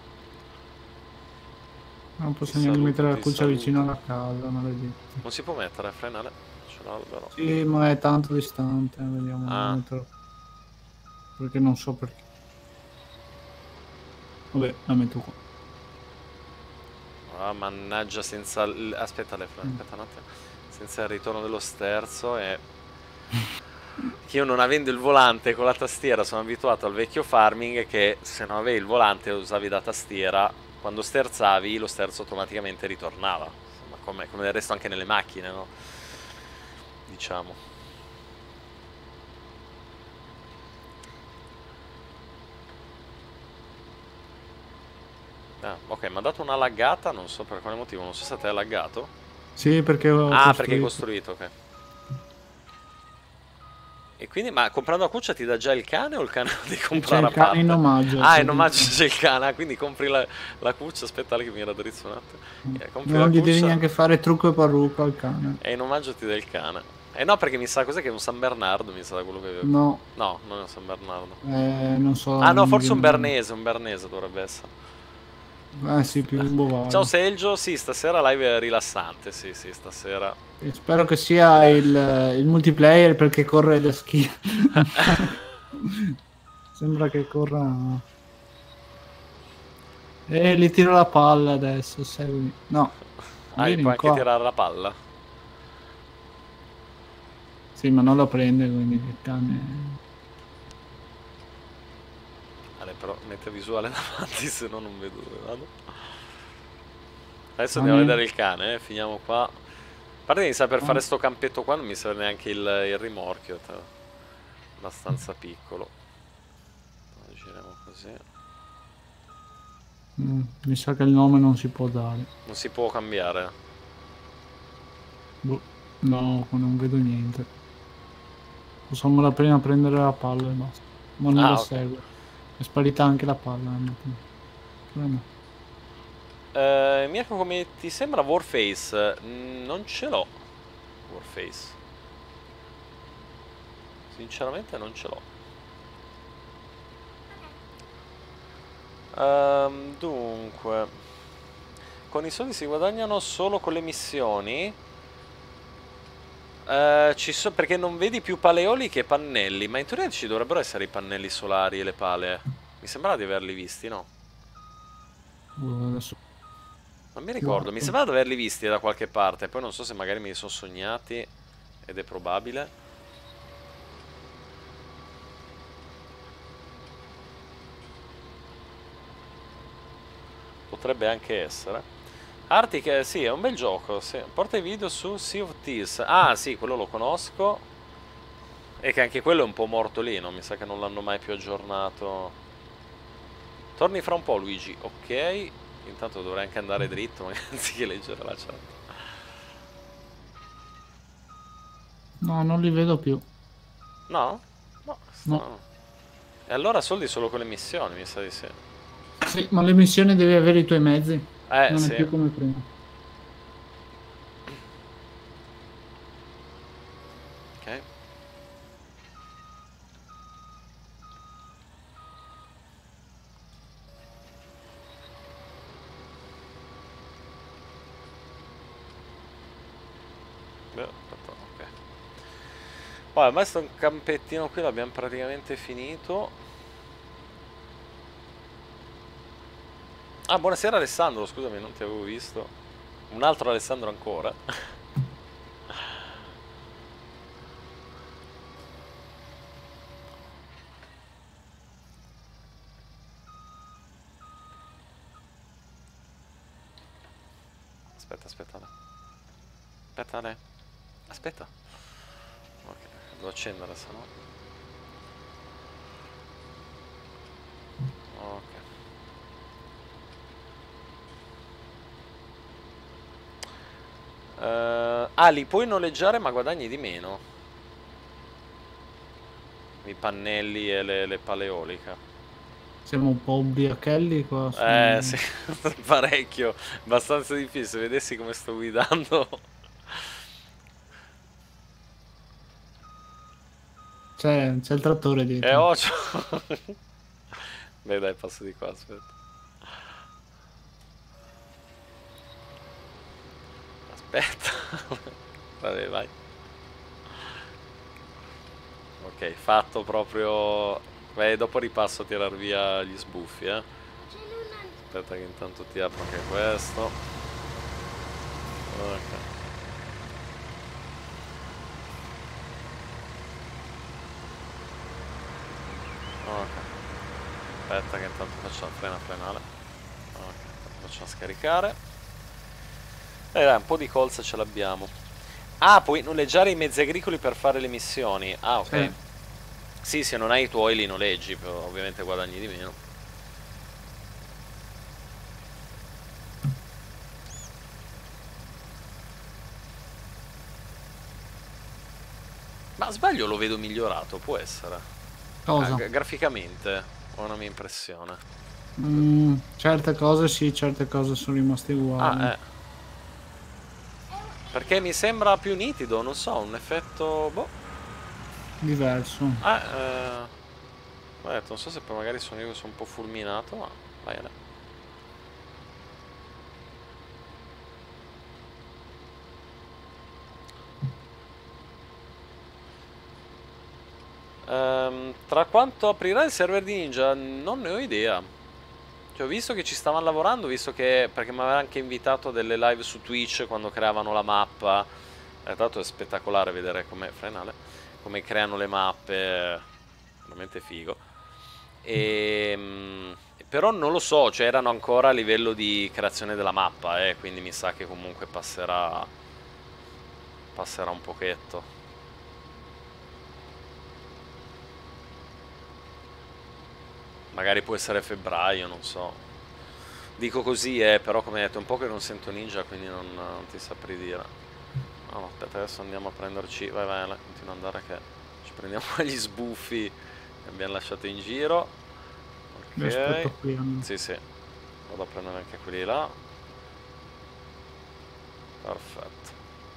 Non posso Ti neanche saluto, mettere la ti cuccia saluto. vicino alla casa, maledetto. Non si può mettere, frenale. C'è l'albero. Sì, ma è tanto distante, vediamo. Ah. Metterò. Perché non so perché. Vabbè, la metto qua. Ah, mannaggia, senza... il- Aspetta, le frane, aspetta un attimo. Senza il ritorno dello sterzo e... Che io non avendo il volante con la tastiera sono abituato al vecchio farming che se non avevi il volante lo usavi da tastiera, quando sterzavi lo sterzo automaticamente ritornava. Insomma, come, come del resto anche nelle macchine, no? Diciamo. Ah, ok, mi ha dato una laggata, non so per quale motivo, non so se te è laggato. Sì, perché ho Ah, costruito. perché hai costruito, ok. E quindi, ma comprando la cuccia ti dà già il cane o il cane lo devi comprare a C'è il cane parte? in omaggio. Ah, in omaggio c'è il cane, quindi compri la, la cuccia, aspetta che mi raddrizzo un attimo. Eh, compri Non la gli devi cuccia neanche fare trucco e parrucco al cane. e in omaggio ti dà il cane. Eh no, perché mi sa, cos'è che è un San Bernardo, mi sa da quello che avevo. No, No, non è un San Bernardo. eh, non so. Ah no, non mi forse un viene- bernese, un bernese dovrebbe essere. Eh sì, più un bovale. Ciao Selgio, sì, stasera live è rilassante, sì, sì, stasera. E spero che sia il, il multiplayer perché corre da schi. Sembra che corra. E gli tiro la palla adesso. Segui. No. Ah, Vieni puoi anche qua. tirare la palla. Sì, ma non la prende, quindi il cane. Vale, però mette visuale davanti, se no non vedo dove vado. Adesso Ah, andiamo a ne- vedere il cane, eh. Finiamo qua. A parte che mi sa per Ah. fare sto campetto qua non mi serve neanche il, il rimorchio. Te. Abbastanza piccolo. Allora, giriamo così. Mm, mi sa che il nome non si può dare. Non si può cambiare. Boh, no, non vedo niente. Possiamo appena prendere la palla e basta. Ma non Ah, la ok. segue. È sparita anche la palla. Che Eh, Mirko, come ti sembra Warface? Mm, non ce l'ho. Warface. Sinceramente non ce l'ho. Ehm, dunque, con i soldi si guadagnano solo con le missioni. Eh, ci so, perché non vedi più paleoli che pannelli, ma in teoria ci dovrebbero essere i pannelli solari e le pale. Mi sembrava di averli visti, no? Uh, adesso Non mi ricordo, mi sembrava di averli visti da qualche parte, poi non so se magari me li sono sognati, ed è probabile. Potrebbe anche essere. Arctic, sì, è un bel gioco, sì. Porta i video su Sea of Thieves. Ah, sì, quello lo conosco. E che anche quello è un po' morto lì, non mi sa che non l'hanno mai più aggiornato. Torni fra un po', Luigi. Ok. Intanto dovrei anche andare dritto, magari anziché leggere la chat. no, non li vedo più. No? No, strano. E allora soldi solo con le missioni, mi sa di sì. Sì, ma le missioni devi avere i tuoi mezzi. Eh, non sì. è più come prima. Ok. Beh, aspetta, ok. Poi ormai sto campettino qui l'abbiamo praticamente finito. Ah, buonasera Alessandro, scusami, non ti avevo visto. Un altro Alessandro ancora. Aspetta, aspetta. Aspetta, Ale. Aspetta. Ok, devo accendere, se no. Ok. Uh, ah, li puoi noleggiare ma guadagni di meno. I pannelli e le, le pale eoliche. Siamo un po' ubriachelli qua. Su... Eh, sì, parecchio. Abbastanza difficile. Se vedessi come sto guidando. C'è il trattore dietro. Eh, oh, beh, dai, passo di qua, aspetta. Aspetta. Vabbè, vai. Ok, fatto proprio. Beh, dopo ripasso a tirar via gli sbuffi, eh. Aspetta che intanto ti apro anche questo. Ok. Ok. Aspetta che intanto faccio frena frenale. Ok, facciamo scaricare. E dai, un po' di colza ce l'abbiamo. Ah, puoi noleggiare i mezzi agricoli per fare le missioni. Ah, ok. Sì, sì, se non hai i tuoi li noleggi, però ovviamente guadagni di meno. Ma sbaglio, lo vedo migliorato, può essere. Cosa? Ah, graficamente, ho una mia impressione. Mm, certe cose sì, certe cose sono rimaste uguali. Ah, eh. Perché mi sembra più nitido, non so, un effetto, boh. Diverso. Ah, eh... Vabbè, non so se poi magari sono io che sono un po' fulminato, ma vai a Um, tra quanto aprirà il server di Ninja? Non ne ho idea. Cioè, ho visto che ci stavano lavorando, visto che... Perché mi aveva anche invitato a delle live su Twitch quando creavano la mappa. Eh, tra l'altro è spettacolare vedere come... Frenale. Come creano le mappe. Veramente figo. E... Però non lo so, cioè erano ancora a livello di creazione della mappa, eh, quindi mi sa che comunque passerà... Passerà un pochetto. Magari può essere febbraio, non so. Dico così, eh, però come detto è un po' che non sento Ninja, quindi non, non ti saprei dire. No, no, aspetta, adesso andiamo a prenderci... Vai, vai, continua ad andare che ci prendiamo gli sbuffi che abbiamo lasciato in giro. Ok. Aspetto qui. Sì, sì. Vado a prendere anche quelli là. Perfetto.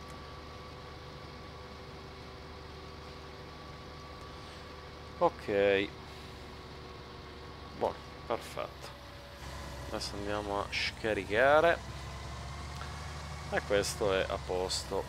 Ok. Buono, perfetto. Adesso andiamo a scaricare. E questo è a posto.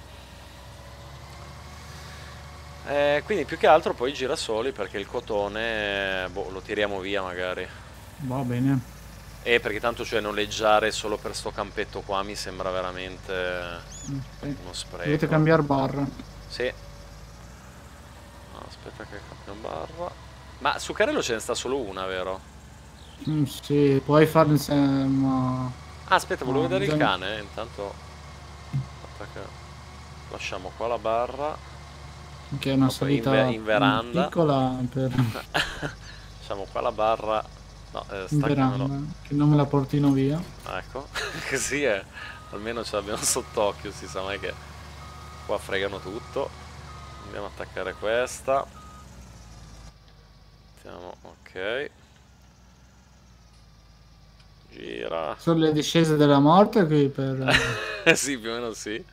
Eh, quindi più che altro poi i girasoli, perché il cotone boh, lo tiriamo via magari. Va bene. E perché tanto cioè noleggiare solo per sto campetto qua mi sembra veramente okay. uno spreco. Dovete cambiare barra. Sì. No, aspetta che cambio barra. Ma su Carello ce ne sta solo una, vero? Mm, sì, puoi farne se... ma... Ah, aspetta, volevo no, vedere bisogna... il cane, eh. Intanto aspetta che lasciamo qua la barra. Che è una salita in, in veranda. piccola per... Lasciamo qua la barra. No, eh, in veranda, che non me la portino via. Ecco, così è. Almeno ce l'abbiamo sott'occhio, si sa mai che qua fregano tutto. Andiamo a attaccare questa. Mettiamo, ok. Gira. Sono le discese della morte qui per... sì, più o meno sì.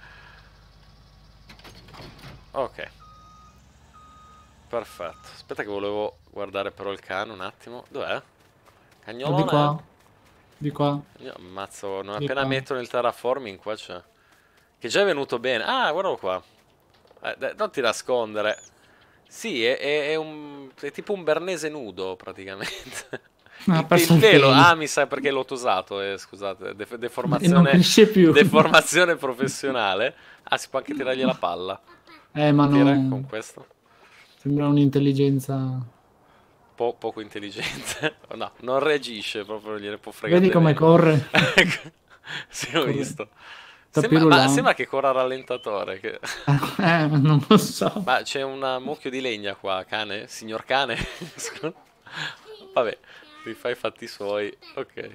Ok. Perfetto. Aspetta che volevo guardare però il cane un attimo. Dov'è? Cagnolone? Di qua. Di qua. Io ammazzo, non Di appena qua. metto nel terraforming qua c'è. Che già è venuto bene. Ah, guardalo qua. Eh, dai, non ti nascondere. Sì, è, è, è un... è tipo un bernese nudo praticamente. Ha Il, perso il il pelo, pelo. ah, mi sa perché l'ho tosato, eh, scusate, def- E non deformazione, cresce più. deformazione professionale. Ah, si può anche tirargli la palla. Eh, ma Tira con no. questo. Sembra un'intelligenza. Po- poco intelligente. No, non reagisce, proprio gliene può fregare Vedi di come meno. corre? Ecco, sì, ho Corre. visto. Sta Sembra, ma pirulando. sembra che corra a rallentatore. che- Eh, non lo so. Ma c'è un mucchio di legna qua, cane? Signor cane? Vabbè, ti fai i fatti suoi. Ok.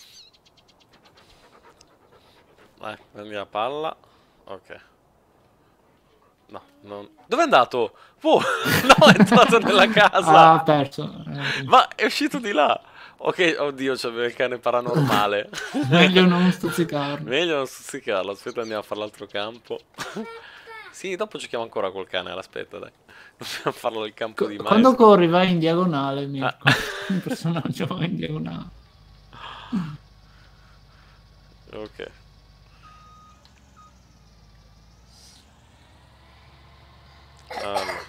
Vai, prendi la palla. Ok. No, non... Dove è andato? Oh, no, è entrato nella casa. Ha perso. Eh, Ma è uscito di là. Ok, oddio, c'aveva il cane paranormale. meglio non stuzzicarlo. Meglio non stuzzicarlo. Aspetta, andiamo a fare l'altro campo. Sì, dopo giochiamo ancora col cane. Aspetta, dai. Dobbiamo farlo il campo Co- di Quando maestro. corri vai in diagonale, Ah. Mirko. Il personaggio va in diagonale. Ok. Allora.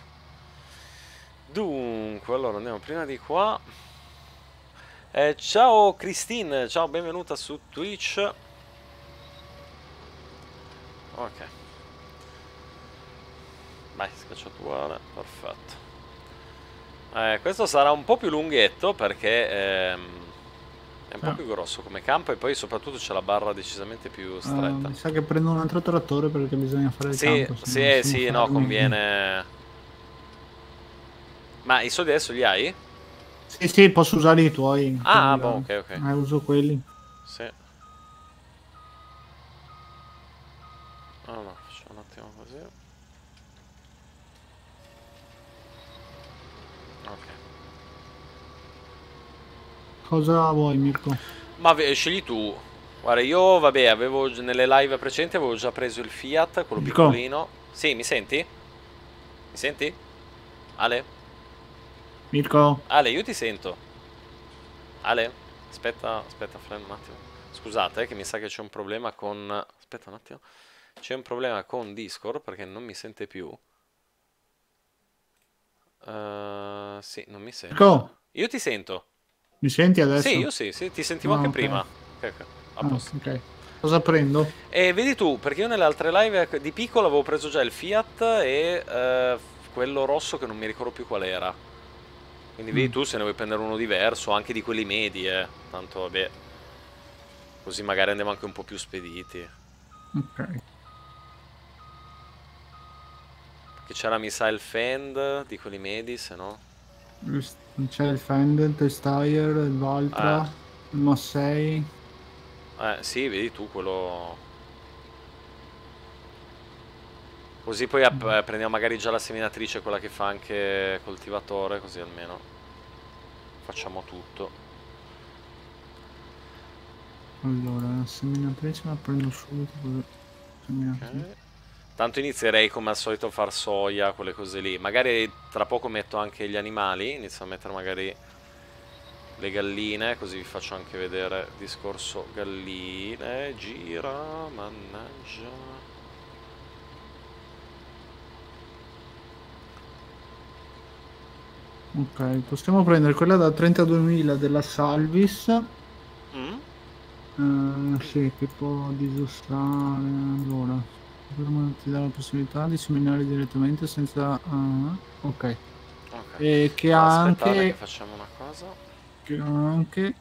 Dunque, allora andiamo prima di qua. Eh, ciao Christine, ciao, benvenuta su Twitch. Ok. Vai, scacciatura, perfetto. Eh, questo sarà un po' più lunghetto perché ehm, è un po' Ah. più grosso come campo e poi soprattutto c'è la barra decisamente più Eh, stretta. mi sa che prendo un altro trattore perché bisogna fare il Sì, campo. se sì, no eh, siamo sì, no, fermi. conviene. Ma i soldi adesso li hai? Sì, sì, posso usare i tuoi. Ah, quindi, boh, ok, ok. eh, uso quelli. Sì. Allora, facciamo un attimo così. Ok. Cosa vuoi, Mirko? Ma ve- scegli tu. Guarda, io, vabbè, avevo gi- nelle live precedenti avevo già preso il Fiat, quello Mirko. piccolino. Sì, mi senti? Mi senti? Ale? Mirko? Ale, io ti sento. Ale? Aspetta, aspetta, freno un attimo. Scusate, eh, che mi sa che c'è un problema con... Aspetta un attimo. C'è un problema con Discord perché non mi sente più. Eh, sì, non mi sente. Mirko? Io ti sento. Mi senti adesso? Sì, io sì, sì, ti sentivo Ah, anche ok. prima. Ok, ok, a Ah, posto. ok. Cosa prendo? E vedi tu, perché io nelle altre live ecco, di piccolo avevo preso già il Fiat e eh, quello rosso che non mi ricordo più qual era. Quindi vedi Mm. tu se ne vuoi prendere uno diverso, anche di quelli medi, eh. Tanto vabbè. Così magari andiamo anche un po' più spediti. Ok. Perché c'era mi sa il Fend di quelli medi, se no. C'è il Fender, il Testire, il Valtra, Ah. il Massey. Eh, sì, vedi tu quello... Così poi app- eh, prendiamo magari già la seminatrice, quella che fa anche coltivatore, così almeno facciamo tutto. Allora, la seminatrice la prendo subito. così. Seminatrice. Ok. Tanto inizierei come al solito a far soia, quelle cose lì. Magari tra poco metto anche gli animali, inizio a mettere magari le galline, così vi faccio anche vedere il discorso galline. Gira, mannaggia. Ok, possiamo prendere quella da trentaduemila della Salvis. Mm? Eh, sì, che può disossare. Allora, per ti dà la possibilità di seminare direttamente senza. ah, ok. Ok. E che Allora, ha aspettate anche. che facciamo una cosa. Che ha anche.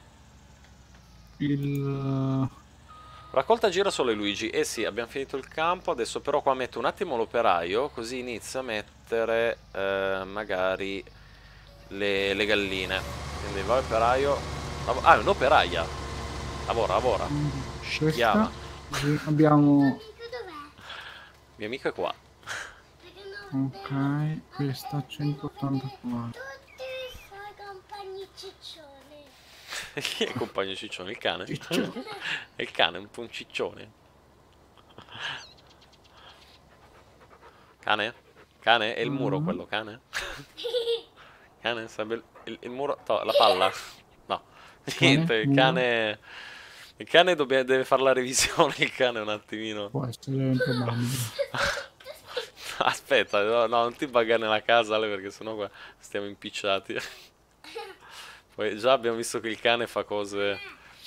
Il. Raccolta girasole Luigi. Eh sì, abbiamo finito il campo, adesso però qua metto un attimo l'operaio, così inizio a mettere eh, magari le, le galline. Quindi va operaio. lav- Ah, è un'operaia. Lavora, lavora. Schiava. Questa. Così abbiamo. Amico dov'è? Mio amico è qua. Perché non Ok, questa centottantaquattro. tutti i suoi compagni ciccioni. Chi è il compagno ciccione? Il cane? Ciccione. È il cane, un po' un ciccione. Cane? Cane? È il muro Mm. quello, cane? Cane? Sarebbe il, il- il muro... to- la palla? No. Niente, il muro. cane... Il cane dobbia- deve fare la revisione, il cane un attimino. Può essere probabile. Aspetta, no, no, non ti buggare nella casa, Ale, perché sennò qua stiamo impicciati. Poi già abbiamo visto che il cane fa cose...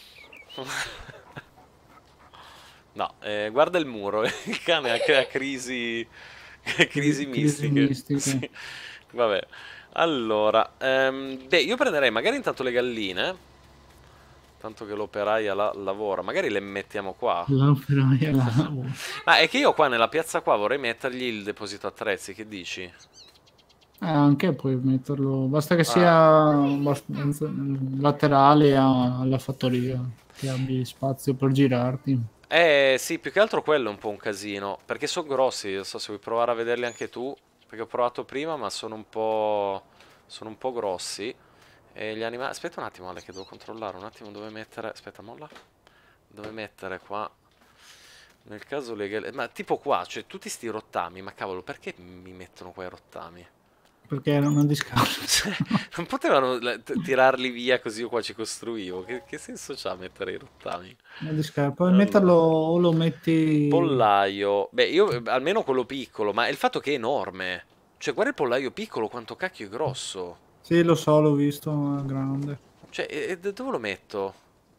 No, eh, guarda il muro, il cane ha, ha crisi, crisi Cri- crisi mistiche. mistiche. Sì. Vabbè, allora, ehm, beh, io prenderei magari intanto le galline, tanto che l'operaia la- lavora, magari le mettiamo qua. L'operaia là. Ma è che io qua nella piazza qua vorrei mettergli il deposito attrezzi, che dici? Eh, anche puoi metterlo, basta che Ah, sia abbastanza laterale a- alla fattoria, che abbia spazio per girarti. eh sì, più che altro quello è un po' un casino, perché sono grossi, non so se vuoi provare a vederli anche tu, perché ho provato prima, ma sono un po', sono un po' grossi. E gli animali... Aspetta un attimo, Ale, che devo controllare un attimo dove mettere... Aspetta, molla. Dove mettere qua? Nel caso legale... Ma tipo qua, cioè tutti sti rottami, ma cavolo, perché mi mettono qua i rottami? Perché era una discarica. Cioè, non potevano la- t- tirarli via così io qua ci costruivo? Che, che senso c'ha mettere i rottami? Una discarica. Puoi Allora, metterlo o lo metti... pollaio. Beh, io eh, almeno quello piccolo, ma è il fatto che è enorme. Cioè, guarda il pollaio piccolo, quanto cacchio è grosso. Sì, lo so, l'ho visto, è grande. Cioè, e- e dove lo metto?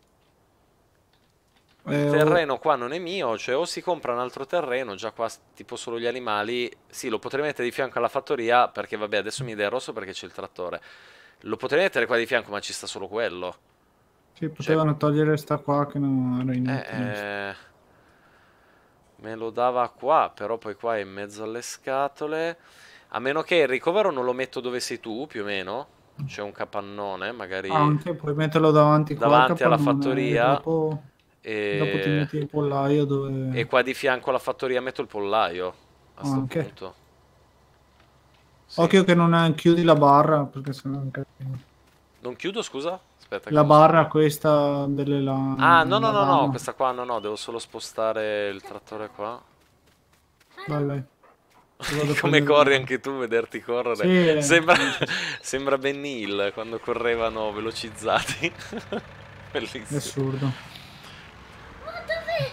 Il Eh, o- terreno qua non è mio, cioè o si compra un altro terreno, già qua s- tipo solo gli animali, sì, lo potrei mettere di fianco alla fattoria, perché vabbè, adesso mi dai il rosso perché c'è il trattore. Lo potrei mettere qua di fianco, ma ci sta solo quello. Sì, Cioè, potevano togliere sta qua che non era eh, inutile. eh, me lo dava qua, però poi qua è in mezzo alle scatole. A meno che il ricovero non lo metto dove sei tu, più o meno. C'è un capannone, Ah, magari anche puoi metterlo davanti qua al davanti alla capannone e fattoria. dopo, dopo ti E, metti il pollaio e dove... qua di fianco alla fattoria metto il pollaio. A sto Anche. punto. Sì. Occhio che non eh, chiudi la barra, perché sennò è un casino. Non chiudo, scusa? Aspetta che La non so. barra questa delle la, Ah, no, no, no, no, lavanda. questa qua no, no, devo solo spostare il trattore qua. Vai, vai. Ti vado a Come prendere corri la... anche tu, vederti correre. Sì, eh, Sembra, sembra Ben Hill quando correvano velocizzati. è Bellissimo. assurdo. Ma dov'è?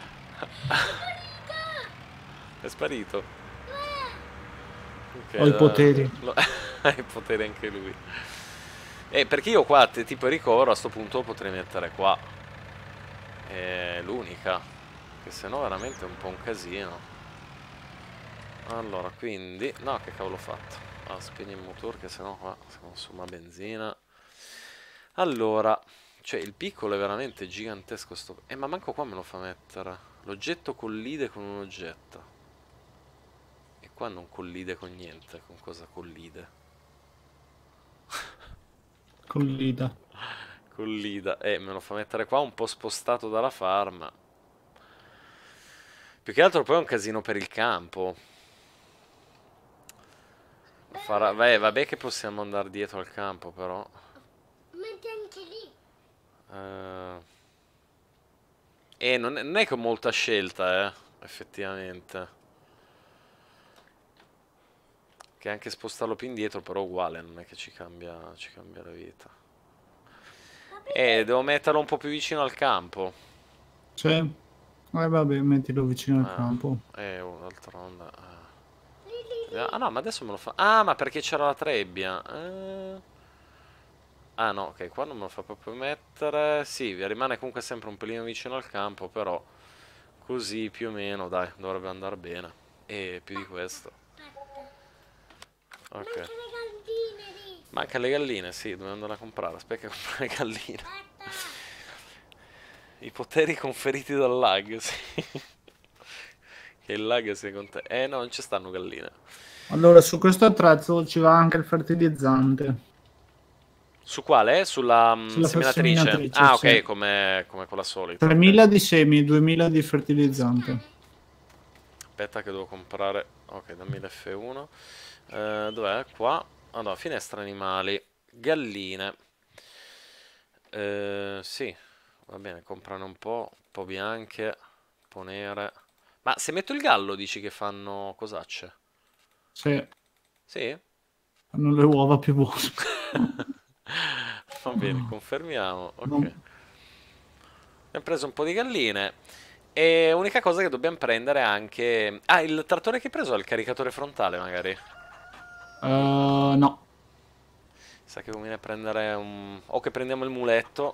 È sparito. Ok, Ho i la- poteri. lo- ha i poteri anche lui. Eh, perché io qua, te- tipo il ricovero, a sto punto lo potrei mettere qua. È l'unica. Che se no veramente è un po' un casino. Allora, quindi... No, che cavolo ho fatto? Ah, spegni il motore che sennò qua si consuma benzina. Allora, cioè il piccolo è veramente gigantesco sto... Eh, ma manco qua me lo fa mettere. L'oggetto collide con un oggetto. E qua non collide con niente. Con cosa collide? Collida. Collida. Eh, me lo fa mettere qua un po' spostato dalla farm. Più che altro poi è un casino per il campo. Farà... Beh, vabbè che possiamo andare dietro al campo, però. Metti anche lì. Eh, eh, non è, non è che ho molta scelta, eh, effettivamente. Che anche spostarlo più indietro, però uguale, non è che ci cambia, ci cambia la vita. Eh, devo metterlo un po' più vicino al campo. Sì. Eh, vabbè, mettilo vicino al Ah, campo. eh, oh, d'altronde. ah. Lì, lì, lì. Ah no, ma adesso me lo fa... Ah, ma perché c'era la trebbia. Eh. Ah no, ok, qua non me lo fa proprio mettere. Sì, rimane comunque sempre un pelino vicino al campo, però così più o meno, dai, dovrebbe andare bene. E più di questo. Aspetta. Ok. Manca le galline lì. Manca le galline, sì, dobbiamo andare a comprare. Aspetta che comprare le galline. Aspetta. I poteri conferiti dal lag, sì. Che il lag sia con te. Eh no, non ci stanno galline. Allora, su questo attrezzo ci va anche il fertilizzante. Su quale? Sulla mm, Sulla seminatrice? seminatrice, Ah, ok, sì. come, come quella solita. Ok. tremila di semi, duemila di fertilizzante. Aspetta che devo comprare... Ok, dammi l'F uno. Eh, dov'è? Qua. Allora, finestra animali. Galline. Eh, sì, va bene, comprane un po', un po' bianche, un po' nere. Ma se metto il gallo dici che fanno cosacce? Sì, Sì? hanno le uova più buone. Va bene, confermiamo. Ok. Non- Abbiamo preso un po' di galline. E unica cosa che dobbiamo prendere è anche... Ah, il trattore che hai preso ha il caricatore frontale, magari. Eh, no. Sa che conviene prendere un... O che prendiamo il muletto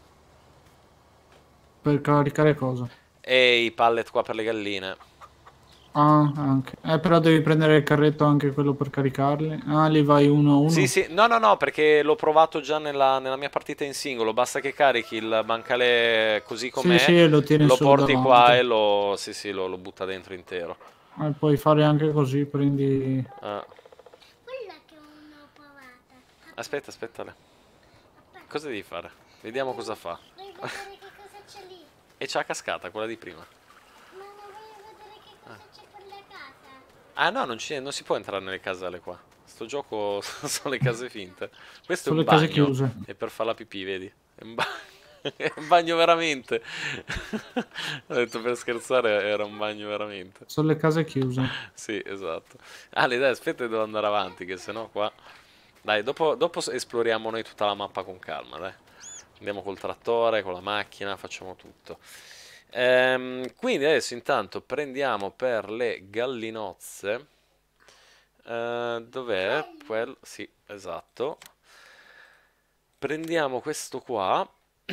Per caricare cosa? e i pallet qua per le galline. Ah, anche. Eh, però devi prendere il carretto anche quello per caricarli. Ah, lì vai uno a Sì, uno. sì, no, no, no, perché l'ho provato già nella, nella mia partita in singolo. Basta che carichi il bancale così Sì, com'è, sì, lo tieni lo solo porti qua davanti. e lo, sì, sì, lo, lo butta dentro intero. Eh, puoi fare anche così, prendi... Ah, Quella che non ho provata. aspetta, aspetta, Ale. Aspetta, Cosa devi fare? Vediamo cosa fa. devi vedere che cosa c'è lì. E c'ha cascata, quella di prima. Ma non voglio vedere che cosa c'è per la casa. Ah no, non, ci- non si può entrare nelle case Ale qua. Sto gioco sono le case finte. Questo è Sono un le case bagno. chiuse. E per fare la pipì, vedi? È un, ba- è un bagno veramente. Ho detto per scherzare, era un bagno veramente. Sono le case chiuse. Sì, esatto. Ale, dai, aspetta, devo andare avanti, che sennò qua... Dai, dopo, dopo esploriamo noi tutta la mappa con calma, dai. Andiamo col trattore, con la macchina, facciamo tutto. Ehm, quindi adesso intanto prendiamo per le gallinozze. Eh, dov'è? Quel... Sì, esatto. Prendiamo questo qua.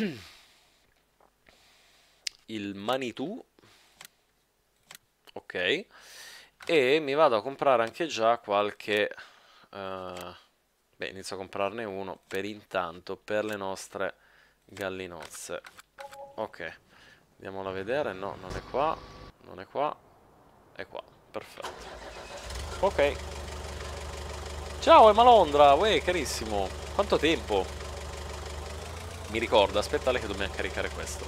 Il Manitou. Ok. E mi vado a comprare anche già qualche... eh, beh, inizio a comprarne uno per intanto, per le nostre gallinozze. Ok. Andiamolo a vedere. No, non è qua. Non è qua. È qua. Perfetto. Ok. Ciao, è Malondra. Uè, carissimo. Quanto tempo? Mi ricorda. Aspetta che dobbiamo caricare questo.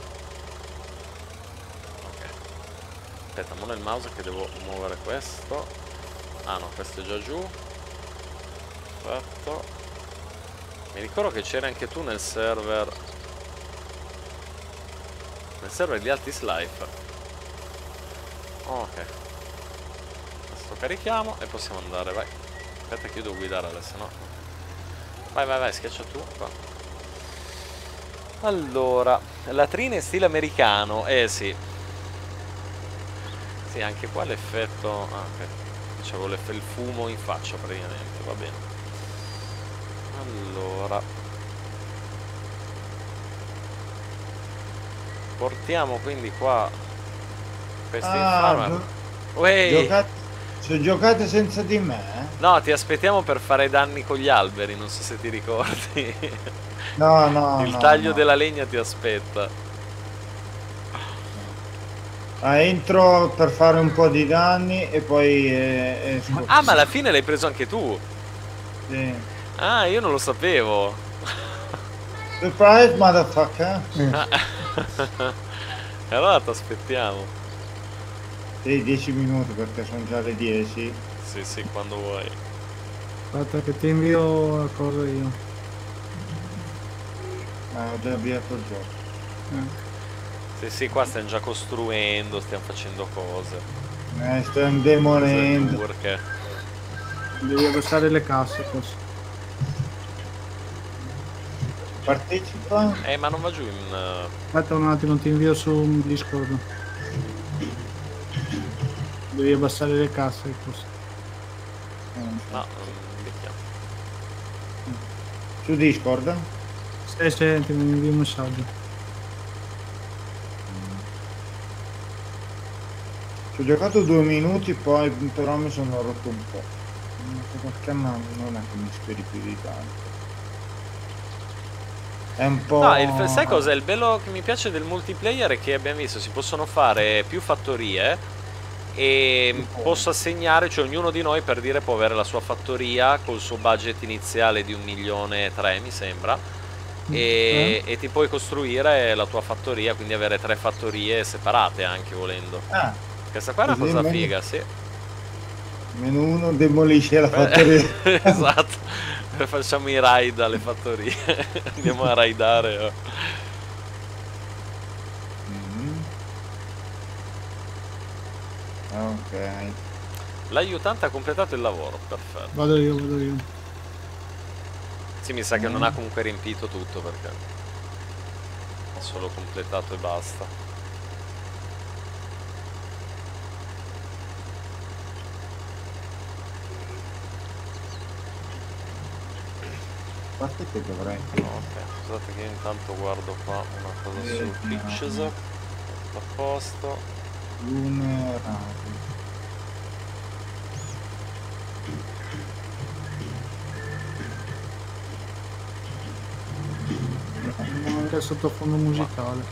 Ok. Aspetta, mo nel mouse che devo muovere questo. Ah no, questo è già giù. Perfetto. Mi ricordo che c'era anche tu nel server. Nel server di Altis Life. Ok. Questo carichiamo e possiamo andare, vai. Aspetta che io devo guidare adesso, no? Vai, vai, vai, schiaccia tu qua. Allora, latrine in stile americano. Eh sì. Sì, anche qua l'effetto... Ah, ok. C'avevo l'eff- il fumo in faccia praticamente, va bene. Allora. Portiamo quindi qua questi Ah, farmer. gio- Uè! giocate, se giocate senza di me? eh? No, ti aspettiamo per fare danni con gli alberi, non so se ti ricordi. No, no, Il no, taglio no. della legna ti aspetta. Ah, entro per fare un po' di danni e poi eh, esco. Ah, ma alla fine l'hai preso anche tu. Sì. Ah, io non lo sapevo. Surprise, motherfucker. Ah. E allora ti aspettiamo. Sì, dieci minuti perché sono già le dieci. Sì, sì, quando vuoi. Aspetta che ti invio la cosa io. Ma ho già avviato il gioco. Eh. Sì, sì, qua stiamo già costruendo, stiamo facendo cose. Eh, sto Cose demolendo. turche. Devi abbassare le casse forse. Partecipa. Eh, ma non va giù in... eh, Aspetta un attimo, ti invio su Discord. Devi abbassare le casse forse. No, non vediamo. Su Discord. Sì, sì, ti invio un messaggio. Ci ho giocato due minuti, poi però mi sono rotto un po'. Non so perché, ma non è che mi ispiri più di tanto. È un po'... No, il, sai cosa? Il bello che mi piace del multiplayer è che abbiamo visto si possono fare più fattorie e posso assegnare, cioè ognuno di noi per dire può avere la sua fattoria col suo budget iniziale di un milione e tre mi sembra e, e ti puoi costruire la tua fattoria, quindi avere tre fattorie separate anche volendo. Ah, Questa qua è una così cosa meno- figa, sì. meno uno demolisce la fattoria. Esatto. Facciamo i raid alle fattorie. Andiamo a raidare. oh. Mm. Ok. L'aiutante ha completato il lavoro, perfetto. Vado io, vado io. Sì, mi sa che Mm. non ha comunque riempito tutto perché ha solo completato e basta. parte che dovrei... Ok, scusate che io intanto guardo qua una cosa Eh, su no. Pictures. Tutto a posto. Vulnerabili. Anche sottofondo musicale.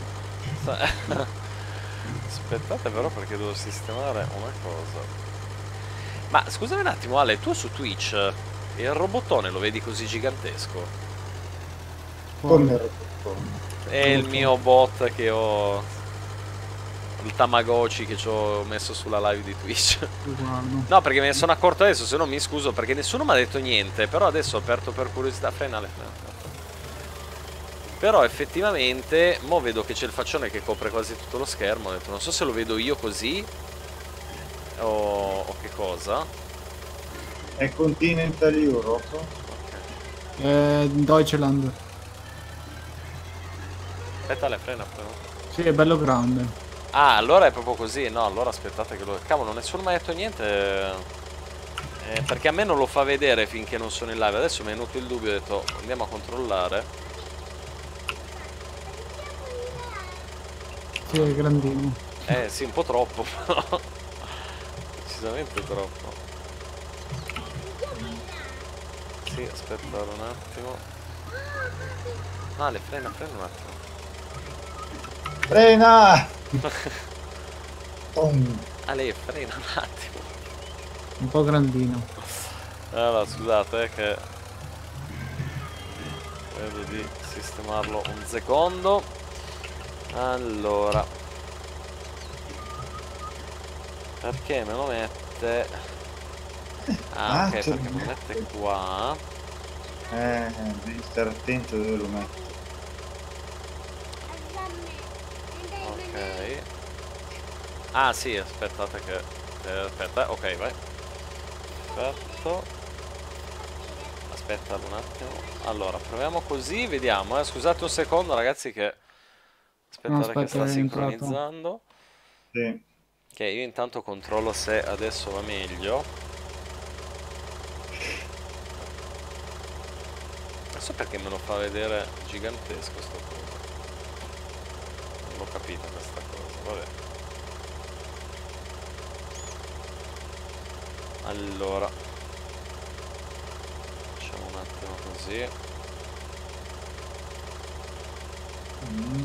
Aspettate però perché devo sistemare una cosa. Ma scusami un attimo Ale, tu su Twitch il robottone lo vedi così gigantesco? Come robottone. È il mio bot che ho... il Tamagotchi che ci ho messo sulla live di Twitch. Guardo. No, perché me ne sono accorto adesso, se no mi scuso, perché nessuno mi ha detto niente. Però adesso ho aperto per curiosità. Frenale, frenale. Però effettivamente, mo vedo che c'è il faccione che copre quasi tutto lo schermo. Ho detto, non so se lo vedo io così o, o che cosa. È Continental Europe? Ok. Eh, Deutschland. Aspetta, le frena però. Sì, è bello grande. Ah, allora è proprio così. No, allora aspettate che lo... Cavolo, nessuno mi ha detto niente. Eh, perché a me non lo fa vedere finché non sono in live. Adesso mi è venuto il dubbio, ho detto andiamo a controllare. Sì, è grandino. Eh sì, un po' troppo però. Decisamente troppo. Sì, aspetta un attimo. Ah, le frena, frena un attimo. Frena! Tom. Ah, lei frena un attimo. Un po' grandino. Allora, scusate, eh, che vedo di sistemarlo un secondo. Allora, perché me lo mette? Ah, Ah, ok, c'è perché il me lo mette qua. Eh, devi stare attento dove lo metti. Ok. Ah, sì, aspettate che... eh, aspetta, ok, vai. Perfetto. Aspetta un attimo. Allora, proviamo così, vediamo, eh. Scusate un secondo, ragazzi, che... No, Aspettate che aspetta, sta è entrato. sincronizzando. Sì. Ok, io intanto controllo se adesso va meglio. Non so perché me lo fa vedere gigantesco sto coso. Non l'ho capita questa cosa, vabbè. Allora. Facciamo un attimo così. Mm.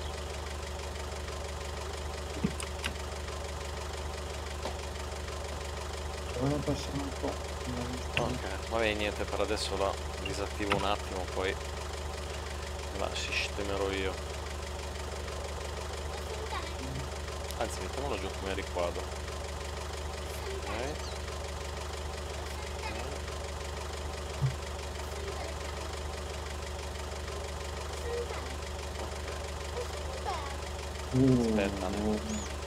Ora passiamo un po'. Ok, vabbè niente, per adesso la disattivo un attimo, poi la sistemerò io. Anzi, mettiamolo giù come riquadro. Ok. Uh, Aspetta, uh.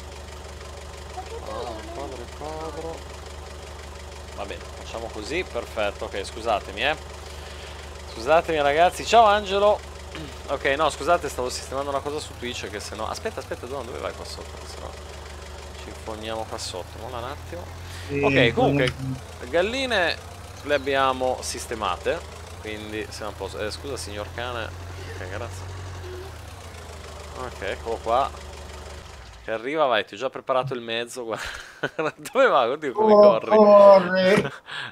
Ah, riquadro, riquadro. Va bene, facciamo così, perfetto. Ok, scusatemi, eh. Scusatemi ragazzi, ciao Angelo. Ok, no, scusate, stavo sistemando una cosa su Twitch che se no... Aspetta, aspetta, dove dove vai qua sotto? Che se no ci infogniamo qua sotto. Molla un attimo. Sì, Ok, comunque, vogliamo- galline le abbiamo sistemate, quindi siamo a posto. Eh, scusa signor cane. Ok, grazie. Ok, eccolo qua. Che arriva, vai, ti ho già preparato il mezzo, guarda. Dove va? Oddio come Oh, corri. corre!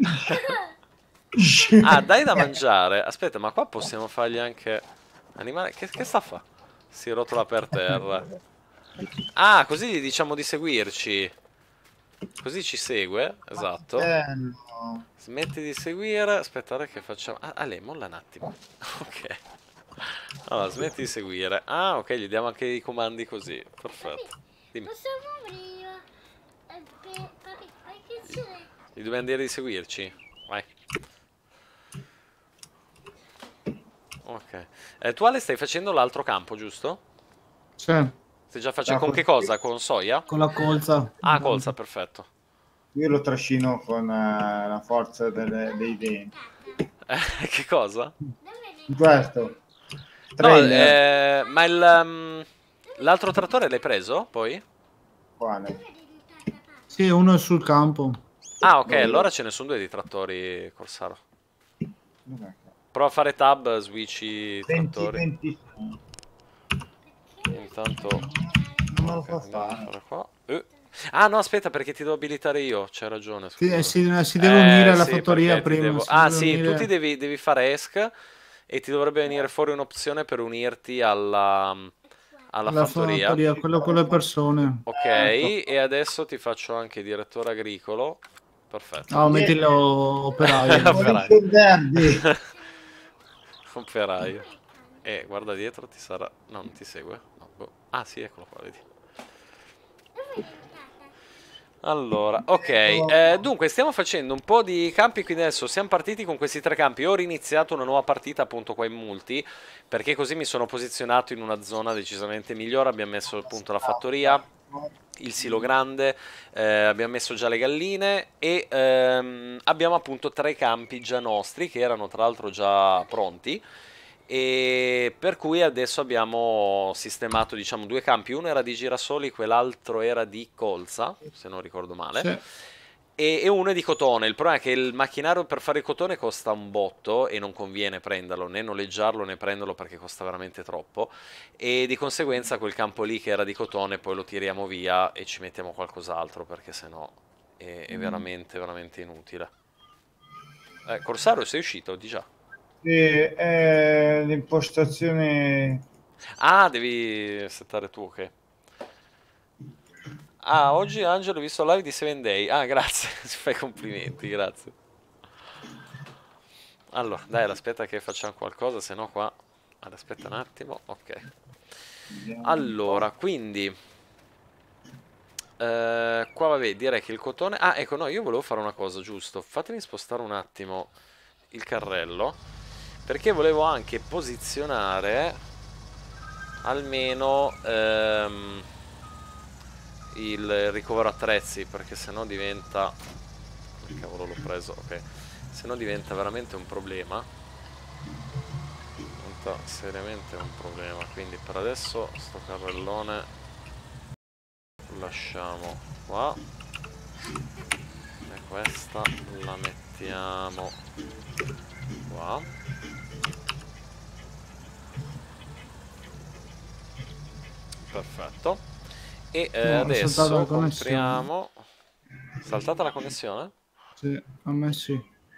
Ah, dai da mangiare. Aspetta, ma qua possiamo fargli anche... Animale... Che, che sta a fa? Si rotola per terra. Ah, così gli diciamo di seguirci. Così ci segue, esatto. Bello. Smetti di seguire. Aspetta, ora che facciamo... Ah, ah, lei, molla un attimo. Ok. Allora, smetti di seguire. Ah, ok, gli diamo anche i comandi così. Perfetto. Dimmi. Posso muovere io? Eh, per- papi, fai che c'è? Gli dobbiamo dire di seguirci. Vai. Ok. Eh, tu Ale stai facendo l'altro campo, giusto? Sì, Stai già facendo... Con che cosa? Con soia? con la colza. Ah, colza, perfetto. Io lo trascino con eh, la forza delle- dei denti. Eh, che cosa? Questo. No, Trailer. eh, ma il... um, l'altro trattore l'hai preso, poi? Quale? Sì, uno è sul campo. Ah, ok, Dove? allora ce ne sono due di trattori, Corsaro. Dov'è? Prova a fare tab, switch i venti, trattori. venti. Intanto... Non me lo ok, fa andiamo a fare. fare qua. Eh. Ah no, aspetta, perché ti devo abilitare io. C'hai ragione, Sì, scusa. eh, si, si deve Eh, unire alla sì, fattoria perché ti prima. devo... Si Ah deve sì, tu ti unire... devi, devi fare esc e ti dovrebbe venire fuori un'opzione per unirti alla, alla alla fattoria. fattoria, quello con le persone. Ok, Ecco. e adesso ti faccio anche direttore agricolo. Perfetto. No, mettilo operaio. Operaio. Maurizio Verdi. Operaio. E guarda dietro, ti sarà... No, non ti segue. No, boh. Ah sì, eccolo qua, vedi. Allora, ok, eh, dunque stiamo facendo un po' di campi, quindi adesso siamo partiti con questi tre campi. Ho riniziato una nuova partita appunto qua in multi, perché così mi sono posizionato in una zona decisamente migliore. Abbiamo messo appunto la fattoria, il silo grande, eh, abbiamo messo già le galline e ehm, abbiamo appunto tre campi già nostri che erano tra l'altro già pronti. E per cui adesso abbiamo sistemato diciamo due campi, uno era di girasoli, quell'altro era di colza, se non ricordo male, Sì. e, e uno è di cotone. Il problema è che il macchinario per fare il cotone costa un botto e non conviene prenderlo, né noleggiarlo né prenderlo perché costa veramente troppo, e di conseguenza quel campo lì che era di cotone poi lo tiriamo via e ci mettiamo qualcos'altro perché sennò è, è veramente veramente inutile. Eh, Corsario, sei uscito di già? Sì, è l'impostazione. Ah, devi settare tu, ok. Ah, oggi Angelo ho visto live di Seven Day. Ah, grazie, ti fai complimenti, grazie. Allora, dai, aspetta che facciamo qualcosa, se no qua... Allora, aspetta un attimo, ok. Vediamo un po'. Allora, quindi... eh, qua vabbè, direi che il cotone... Ah, ecco, no, io volevo fare una cosa, giusto. Fatemi spostare un attimo il carrello, perché volevo anche posizionare almeno... ehm, il ricovero attrezzi, perché sennò diventa... che cavolo l'ho preso, ok. Sennò diventa veramente un problema. Diventa seriamente un problema. Quindi per adesso sto carrellone lo lasciamo qua. E questa la mettiamo qua. Perfetto. E eh, No, ho saltato la adesso connessione. compriamo... Saltata la connessione? Sì, a me sì.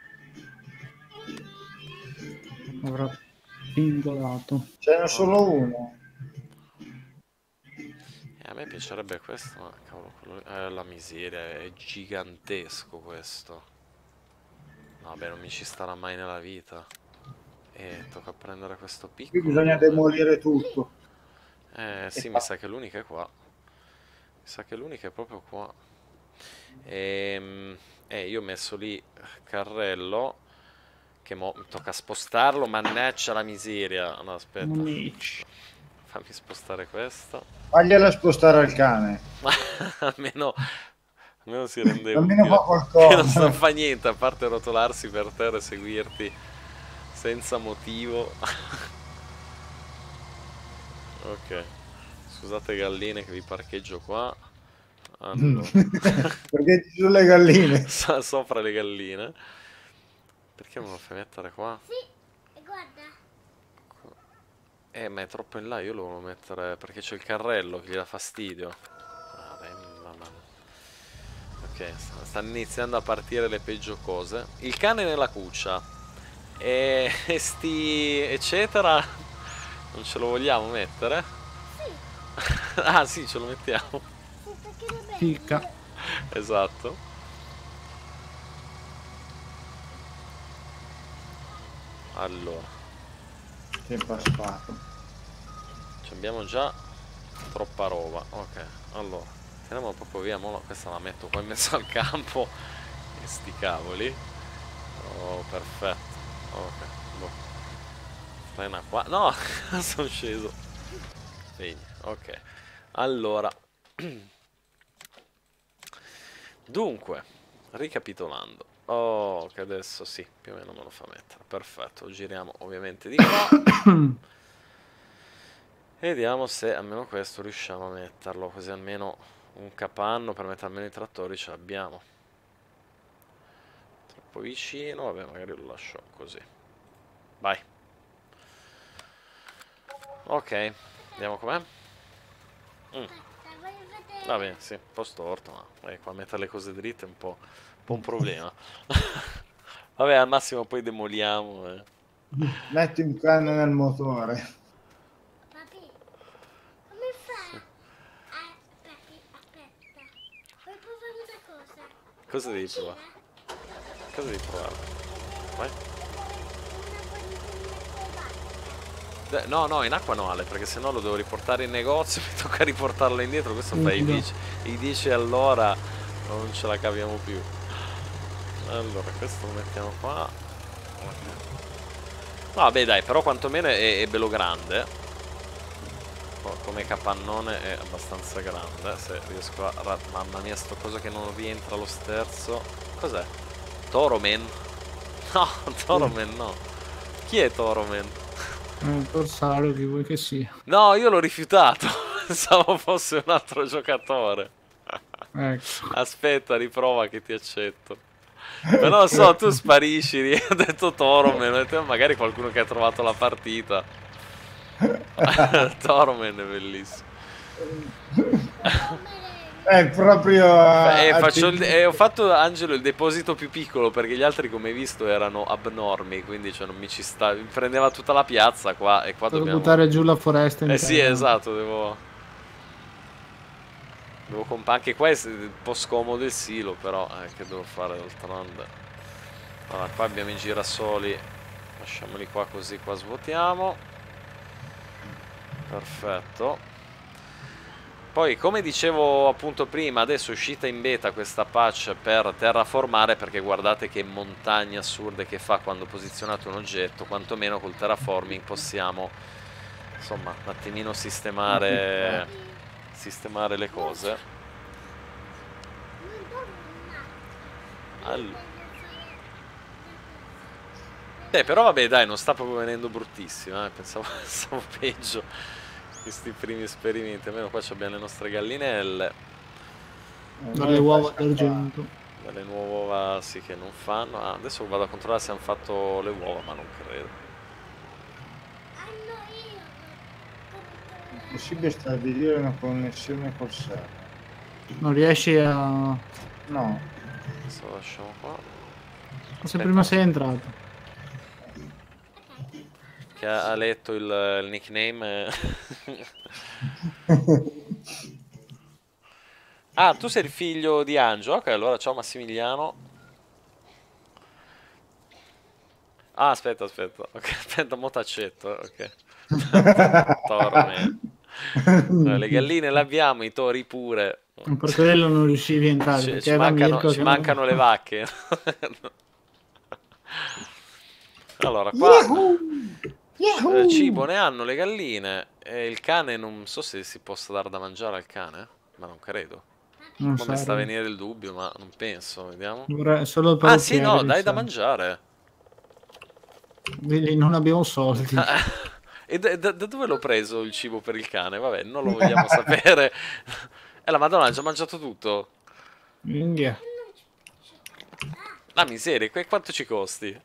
Avrà pingolato. Ce n'è Ah. solo uno. E a me piacerebbe questo, ma cavolo, quello lì- eh, la miseria, è gigantesco questo. No, vabbè, non mi ci starà mai nella vita. E tocca prendere questo Qui piccolo. bisogna Dov'è? demolire tutto. Eh, E sì, mi fa- sa che l'unica è qua. Mi sa che l'unica è proprio qua. Ehm, eh, io ho messo lì carrello, che mo mi tocca spostarlo, mannaggia la miseria. No, aspetta, Amici. fammi spostare questo. Fagliela spostare al cane. Almeno, almeno si rende Almeno fa utile. Che non sta a qualcosa. fa niente a parte rotolarsi per terra e seguirti senza motivo. Ok, scusate galline che vi parcheggio qua. Allora, Perché ci sono le galline. so- sopra le galline. Perché me lo fai mettere qua? Sì, e guarda. Eh, ma è troppo in là, io lo volevo mettere perché c'è il carrello che gli dà fastidio. Ah, dai, mamma. Ok, st- stanno iniziando a partire le peggio cose. Il cane nella cuccia. E, e sti eccetera. Non ce lo vogliamo mettere? Sì, Ah sì, ce lo mettiamo. sì, perché va bene. Fica. Esatto. Allora, Che passato. ci abbiamo già troppa roba. Ok, allora, tiriamo proprio via. Mo questa la metto qua in mezzo al campo. E sti cavoli. Oh, perfetto. Ok, boh. Frena qua. No, sono sceso. Vedi, ok. Allora. Dunque, ricapitolando. Oh, che adesso sì, più o meno me lo fa mettere. Perfetto, giriamo ovviamente di qua. E vediamo se almeno questo riusciamo a metterlo, così almeno un capanno per mettere almeno i trattori ce l'abbiamo. Troppo vicino, vabbè, magari lo lascio così. Vai. Ok, vediamo com'è. Mm. Aspetta, voglio vedere. Va bene, sì, un po' storto, ma eh, qua mettere le cose dritte è un po', un, po' un problema. Vabbè, al massimo poi demoliamo. Eh. Metti un cane nel motore. Papi, come fa? Ah, aspetta, aspetta. Vuoi provare una cosa? Cosa devi provare? Cosa devi provare? Vai. Una politina Eh, No, no, in acqua no, Ale, perché sennò lo devo riportare in negozio, mi tocca riportarlo indietro, questo fa i Mm, dieci, i dieci all'ora, non ce la caviamo più. Allora, questo lo mettiamo qua. Ok. Vabbè dai, però quantomeno è, è bello grande. Co- Come capannone è abbastanza grande, se riesco a... ra- Mamma mia, sto coso che non rientra lo sterzo. Cos'è? Toroman? No, Toroman no. Chi è Toroman? Eh, il corsario, chi vuoi che sia. No, io l'ho rifiutato. Pensavo fosse un altro giocatore. Ecco. Aspetta, riprova che ti accetto. Ma non lo so, tu sparisci, ho detto Toroman, ho detto, "Oh, magari qualcuno che ha trovato la partita." Toroman è bellissimo. È proprio... Eh, a- faccio il- eh, ho fatto, Angelo, il deposito più piccolo perché gli altri, come hai visto, erano abnormi, quindi cioè, non mi ci sta, mi prendeva tutta la piazza qua e qua Devo dobbiamo... buttare giù la foresta Eh intera. sì, esatto, devo... Devo comp- anche qua è s- un po' scomodo il silo, però eh, che devo fare d'altronde. Allora, qua abbiamo i girasoli, lasciamoli qua così qua svuotiamo. Perfetto. Poi, come dicevo appunto prima, adesso è uscita in beta questa patch per terraformare, perché guardate che montagne assurde che fa quando posizionate un oggetto, quantomeno col terraforming possiamo, insomma, un attimino sistemare, sistemare le cose. Allora. Eh, però vabbè dai, non sta proprio venendo bruttissimo, eh. Pensavo, pensavo peggio questi primi esperimenti. Almeno qua abbiamo le nostre gallinelle. Dalle uova d'argento. Dalle nuove uova sì che non fanno. Ah, adesso vado a controllare se hanno fatto le uova, ma non credo. È possibile stabilire una connessione col server? Non riesci a... No. Adesso lo lasciamo qua. Se Aspetta, prima sei entrato. che ha ha letto il, il nickname. Ah, tu sei il figlio di Angelo. Ok, allora ciao Massimiliano. Ah, aspetta, aspetta. Ok, aspetta, mo t'accetto. Ok. Toro, no, le galline le abbiamo, i tori pure. Per quello non riuscivi a entrare. Ci, perché ci era mancano, Mirko ci che mancano non... le vacche. Allora, qua eh, cibo ne hanno le galline. E il cane non so se si possa dare da mangiare al cane, ma non credo. Non Come sta a serve. venire il dubbio, ma non penso. Vediamo. Dovrei- Solo per Ah sì, no, ottenere, dai da sai. mangiare. Digli, non abbiamo soldi. E da, da- da dove l'ho preso il cibo per il cane? Vabbè, non lo vogliamo sapere. E la Madonna ha già mangiato tutto. Minchia. La miseria, que- quanto ci costi?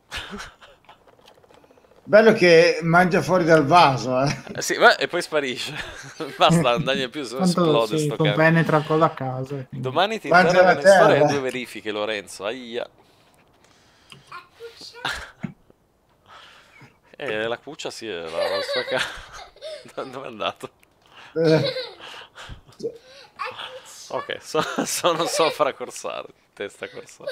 Bello che mangia fuori dal vaso, eh. Eh, sì, beh, e poi sparisce. Basta, non dagli più, se no Tanto esplode si sto cane. compenetra con la casa. quindi. Domani ti Mangia interroga la in storia e terra. due verifiche, Lorenzo. Aia. Eh, la cuccia sì, è la, la sua casa. Dove è andato? Eh, Ok, so- sono sopra Corsario. Testa Corsario.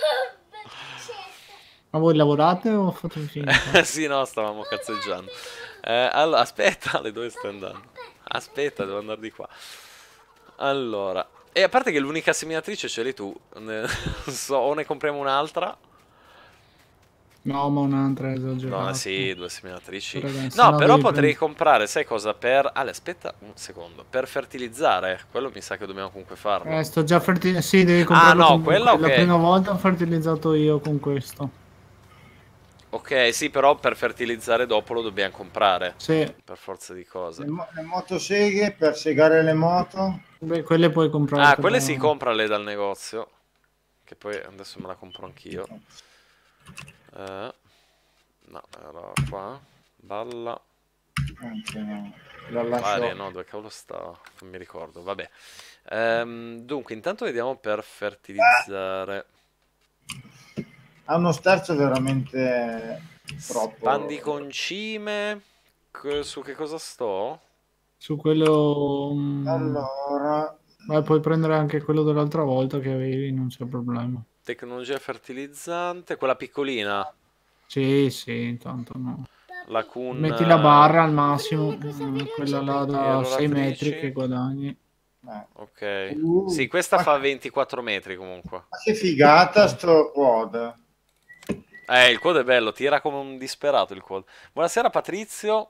Ma voi lavorate o fate finta? Eh, sì, no, stavamo cazzeggiando. Eh, allora, aspetta, Ale, dove stai andando? Aspetta, devo andare di qua. Allora, e a parte che l'unica seminatrice ce l'hai tu, ne- non so, o ne compriamo un'altra. No, ma un'altra è esagerata. No, sì, due seminatrici. Però dai, se No, no però devi potrei prendere- comprare, sai cosa? Per... Ale, aspetta un secondo. Per fertilizzare, quello mi sa che dobbiamo comunque farlo. Eh, sto già fertilizzando. Sì, devi comprarlo. no, comunque. quella ok. La prima volta ho fertilizzato io con questo. Ok, sì, però per fertilizzare dopo lo dobbiamo comprare. Sì, Per forza di cose. le, mo- le motoseghe per segare le moto. beh, quelle puoi comprare. Ah, però- quelle si comprale dal negozio. Che poi adesso me la compro anch'io. Eh, no, allora qua. Balla. Anzi, no. La lascio. Varia, no, dove cavolo sta? Non mi ricordo, vabbè. Ehm, dunque, intanto vediamo per fertilizzare. Ha uno sterzo veramente troppo. Spandi concime. Che- Su che cosa sto? Su quello... mm, Allora, Beh, puoi prendere anche quello dell'altra volta che avevi, non c'è problema. Tecnologia fertilizzante, quella piccolina. Sì, sì, tanto no. La Kun. Metti la barra al massimo, Una cosa mm, veloce quella là per- da sei metri Rotatrici. che guadagni. eh. Ok. Uh, Sì, questa ma- fa ventiquattro metri comunque. ma che figata sto quad. Eh, il quad è bello, tira come un disperato il quad. Buonasera Patrizio.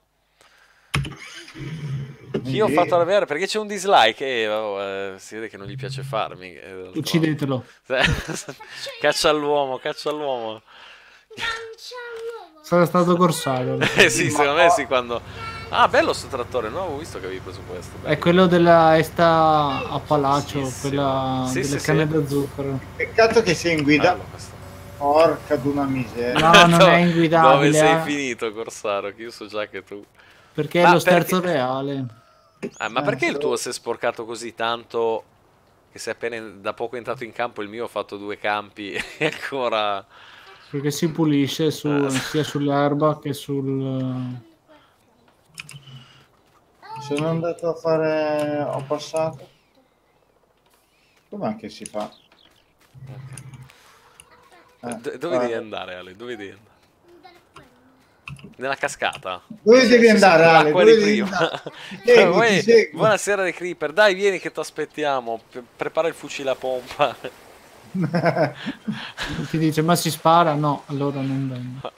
Chi ho fatto la vera? Perché c'è un dislike e oh, eh, si vede che non gli piace farmi. eh, d'altronde. Uccidetelo. Caccia all'uomo, caccia all'uomo. Lancia l'uovo. Sarà stato corsario. Eh sì, secondo me sì, quando... Ah, bello sto trattore, non avevo visto che avevi preso questo. bello. È quello della Esta a Palaccio, Fighissimo. quella Sì, delle sì, canne sì. da zucchero. Peccato che sei in guida. Bello questo. Porca d'una miseria. No, non Dove- è inguidabile. Dove sei eh, finito, Corsaro? Che io so già che tu... Perché Ma è lo sterzo perché- reale. Ah, ma Eh, perché il se- tuo si è sporcato così tanto che sei appena da poco entrato in campo, il mio ha fatto due campi e ancora... Perché si pulisce su- Ah. sia sull'erba che sul... Sono andato a fare. Ho passato. Com'è che si fa? Eh, D- dove eh, devi andare, Ale? Dove devi andare? Andare quello. Nella cascata? Dove Sì, devi sì, andare, sì, Ale? l'acqua Dove di devi prima. andare? Ti seguo, Uè, ti seguo. buonasera The Creeper, dai vieni che ti aspettiamo. Pre- prepara il fucile a pompa. Ti dice, ma si spara? No, allora non vengo.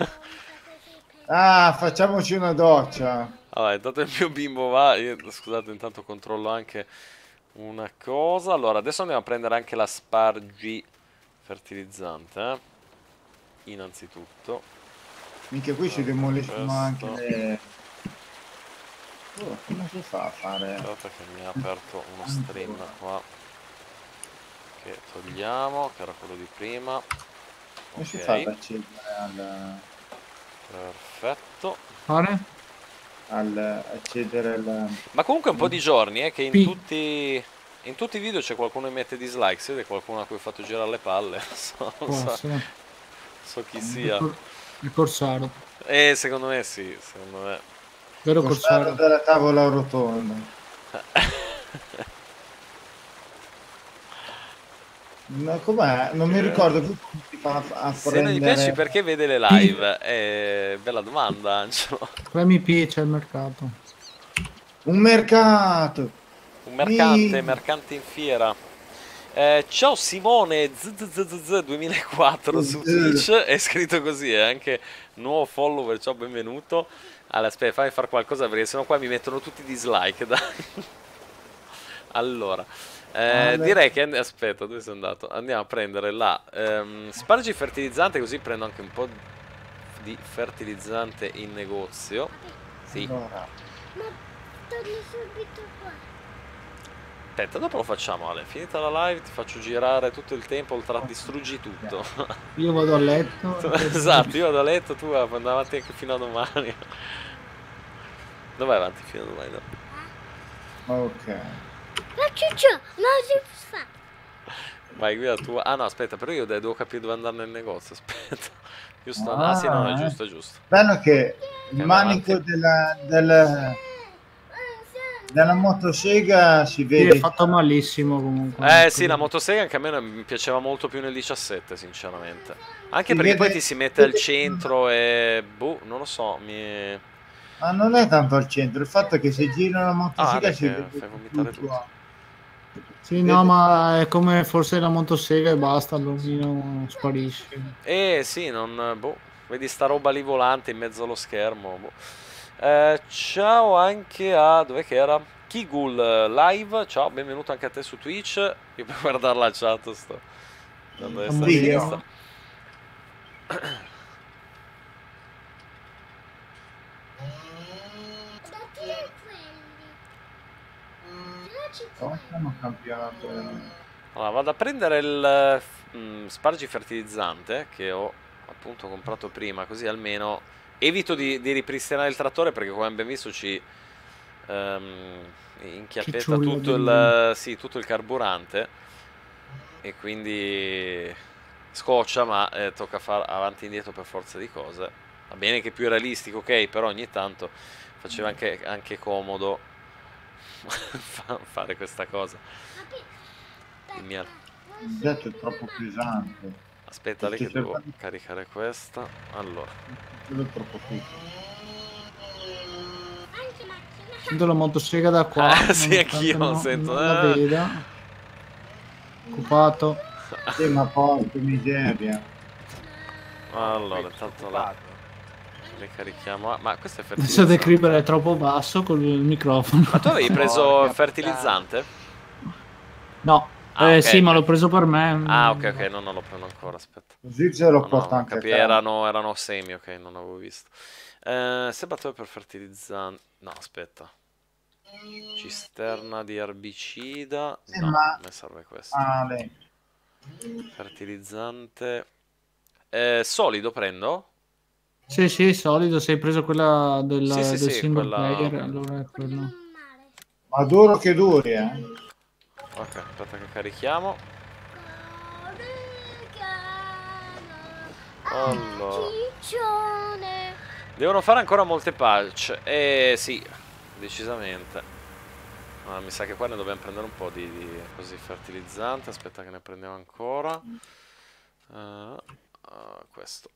Ah, facciamoci una doccia. Allora, intanto il mio bimbo va, io, scusate, intanto controllo anche una cosa. Allora, adesso andiamo a prendere anche la spargi fertilizzante, eh. Innanzitutto. Minchia, qui si demoliscono Questo. anche le. Oh, come si fa a fare? Aspetta che mi ha aperto uno stream qua. Che togliamo, che era quello di prima. Come si fa ad Ok, accedere al. perfetto. Fare? al accedere al. Ma comunque un po' di giorni, eh, che in Pi- tutti... In tutti i video c'è qualcuno che mette dislike, si vede qualcuno a cui ho fatto girare le palle, non so, Può non so, essere. so chi sia. Il Corsaro. Eh, secondo me sì, secondo me. Vero Corsaro Corsaro? della tavola rotonda. No, com'è? Non mi ricordo più come si fa a, a Se non gli prendere. piaci perché vede le live? Eh, bella domanda, Angelo. Premi P c'è il mercato. Un mercato. Un mercante, Mi- mercante in fiera. Eh, ciao Simone Z Z Z Z Z duemilaquattro su Twitch, è scritto così, è anche nuovo follower, ciao, benvenuto. Allora, aspetta, fammi fare qualcosa perché sennò qua mi mettono tutti i dislike. Dai. Allora, eh, Ale. direi che... and- Aspetta, dove sei andato? Andiamo a prendere la ehm, spargi fertilizzante, così prendo anche un po' di fertilizzante in negozio. Sì. Allora, Ma torni subito qua. Aspetta, dopo lo facciamo, Ale. Finita la live, ti faccio girare tutto il tempo, oltre distruggi tutto. Io vado a letto. Esatto, io vado a letto, tu vai avanti anche fino a domani. Dove vai avanti fino a domani? No? ok. Ma ciuccio, non si fa. Vai, guida tua. Ah no, aspetta, però io devo capire dove andare nel negozio, aspetta. Giusto? Ah, Ah sì, no, è eh. giusto, è giusto. Bello che il vai manico avanti. della, del- della motosega si Sì, vede. è fatto malissimo comunque. Eh sì, la motosega anche a me mi piaceva molto più nel diciassette, sinceramente. Anche Si perché vede- poi ti si mette al centro e... Boh, non lo so, mi... Ma non è tanto al centro, il fatto è che se gira la Ah, motosega dai, si che vede fai vomitare tutto. tutto. Sì, no, ma è come forse la motosega e basta, l'omino sparisce. Eh sì, non... Boh, vedi sta roba lì volante in mezzo allo schermo. Boh. Eh, ciao anche a... Dov'è che era? Kigul eh, Live, ciao, benvenuto anche a te su Twitch. Io per guardare la chat sto... andando a destra e a Video? sinistra. Datti quelli. Però ci Oh, siamo campionato. Allora, vado a prendere il mm, spargi fertilizzante che ho appunto comprato prima, così almeno evito di, di ripristinare il trattore perché come abbiamo visto ci um, inchiappetta tutto il, sì, tutto il carburante e quindi scoccia, ma eh, tocca fare avanti e indietro per forza di cose. Va bene che è più realistico, ok, però ogni tanto faceva anche, anche comodo fare questa cosa. Il mio... Il jet è troppo pesante. Aspetta, lei che devo caricare questa. Allora. Quello è troppo piccolo. Sento la motosega da qua. Ah, sì, anch'io no, sento. Non la eh. veda. Occupato. Sì, ma poi che miseria. Allora, intanto la ricarichiamo. Ma questo è Adesso fertilizzante. The Creeper è troppo basso col microfono. Ma tu avevi preso fertilizzante? No. Ah, eh ok, sì, ok. ma l'ho preso per me. Ah, ok, ok, no, non lo prendo ancora, aspetta. Così ce lo No, porta no, anche capi- a te. erano, erano semi, ok, non avevo visto. Eh, serbatoio per fertilizzante. No, aspetta. Cisterna di erbicida. Sì, No, ma- a me serve questo. Ah, lei. Fertilizzante. Eh, solido prendo? Sì, sì, solido. Se hai preso quella della, Sì, sì, del sì, single quella- player, allora è quello. Ma duro che duri, eh. Ok, aspetta che carichiamo. Allora. Devono fare ancora molte patch. Eh sì, decisamente. Ah, mi sa che qua ne dobbiamo prendere un po' di, di così fertilizzante. Aspetta che ne prendiamo ancora. Uh, uh, questo.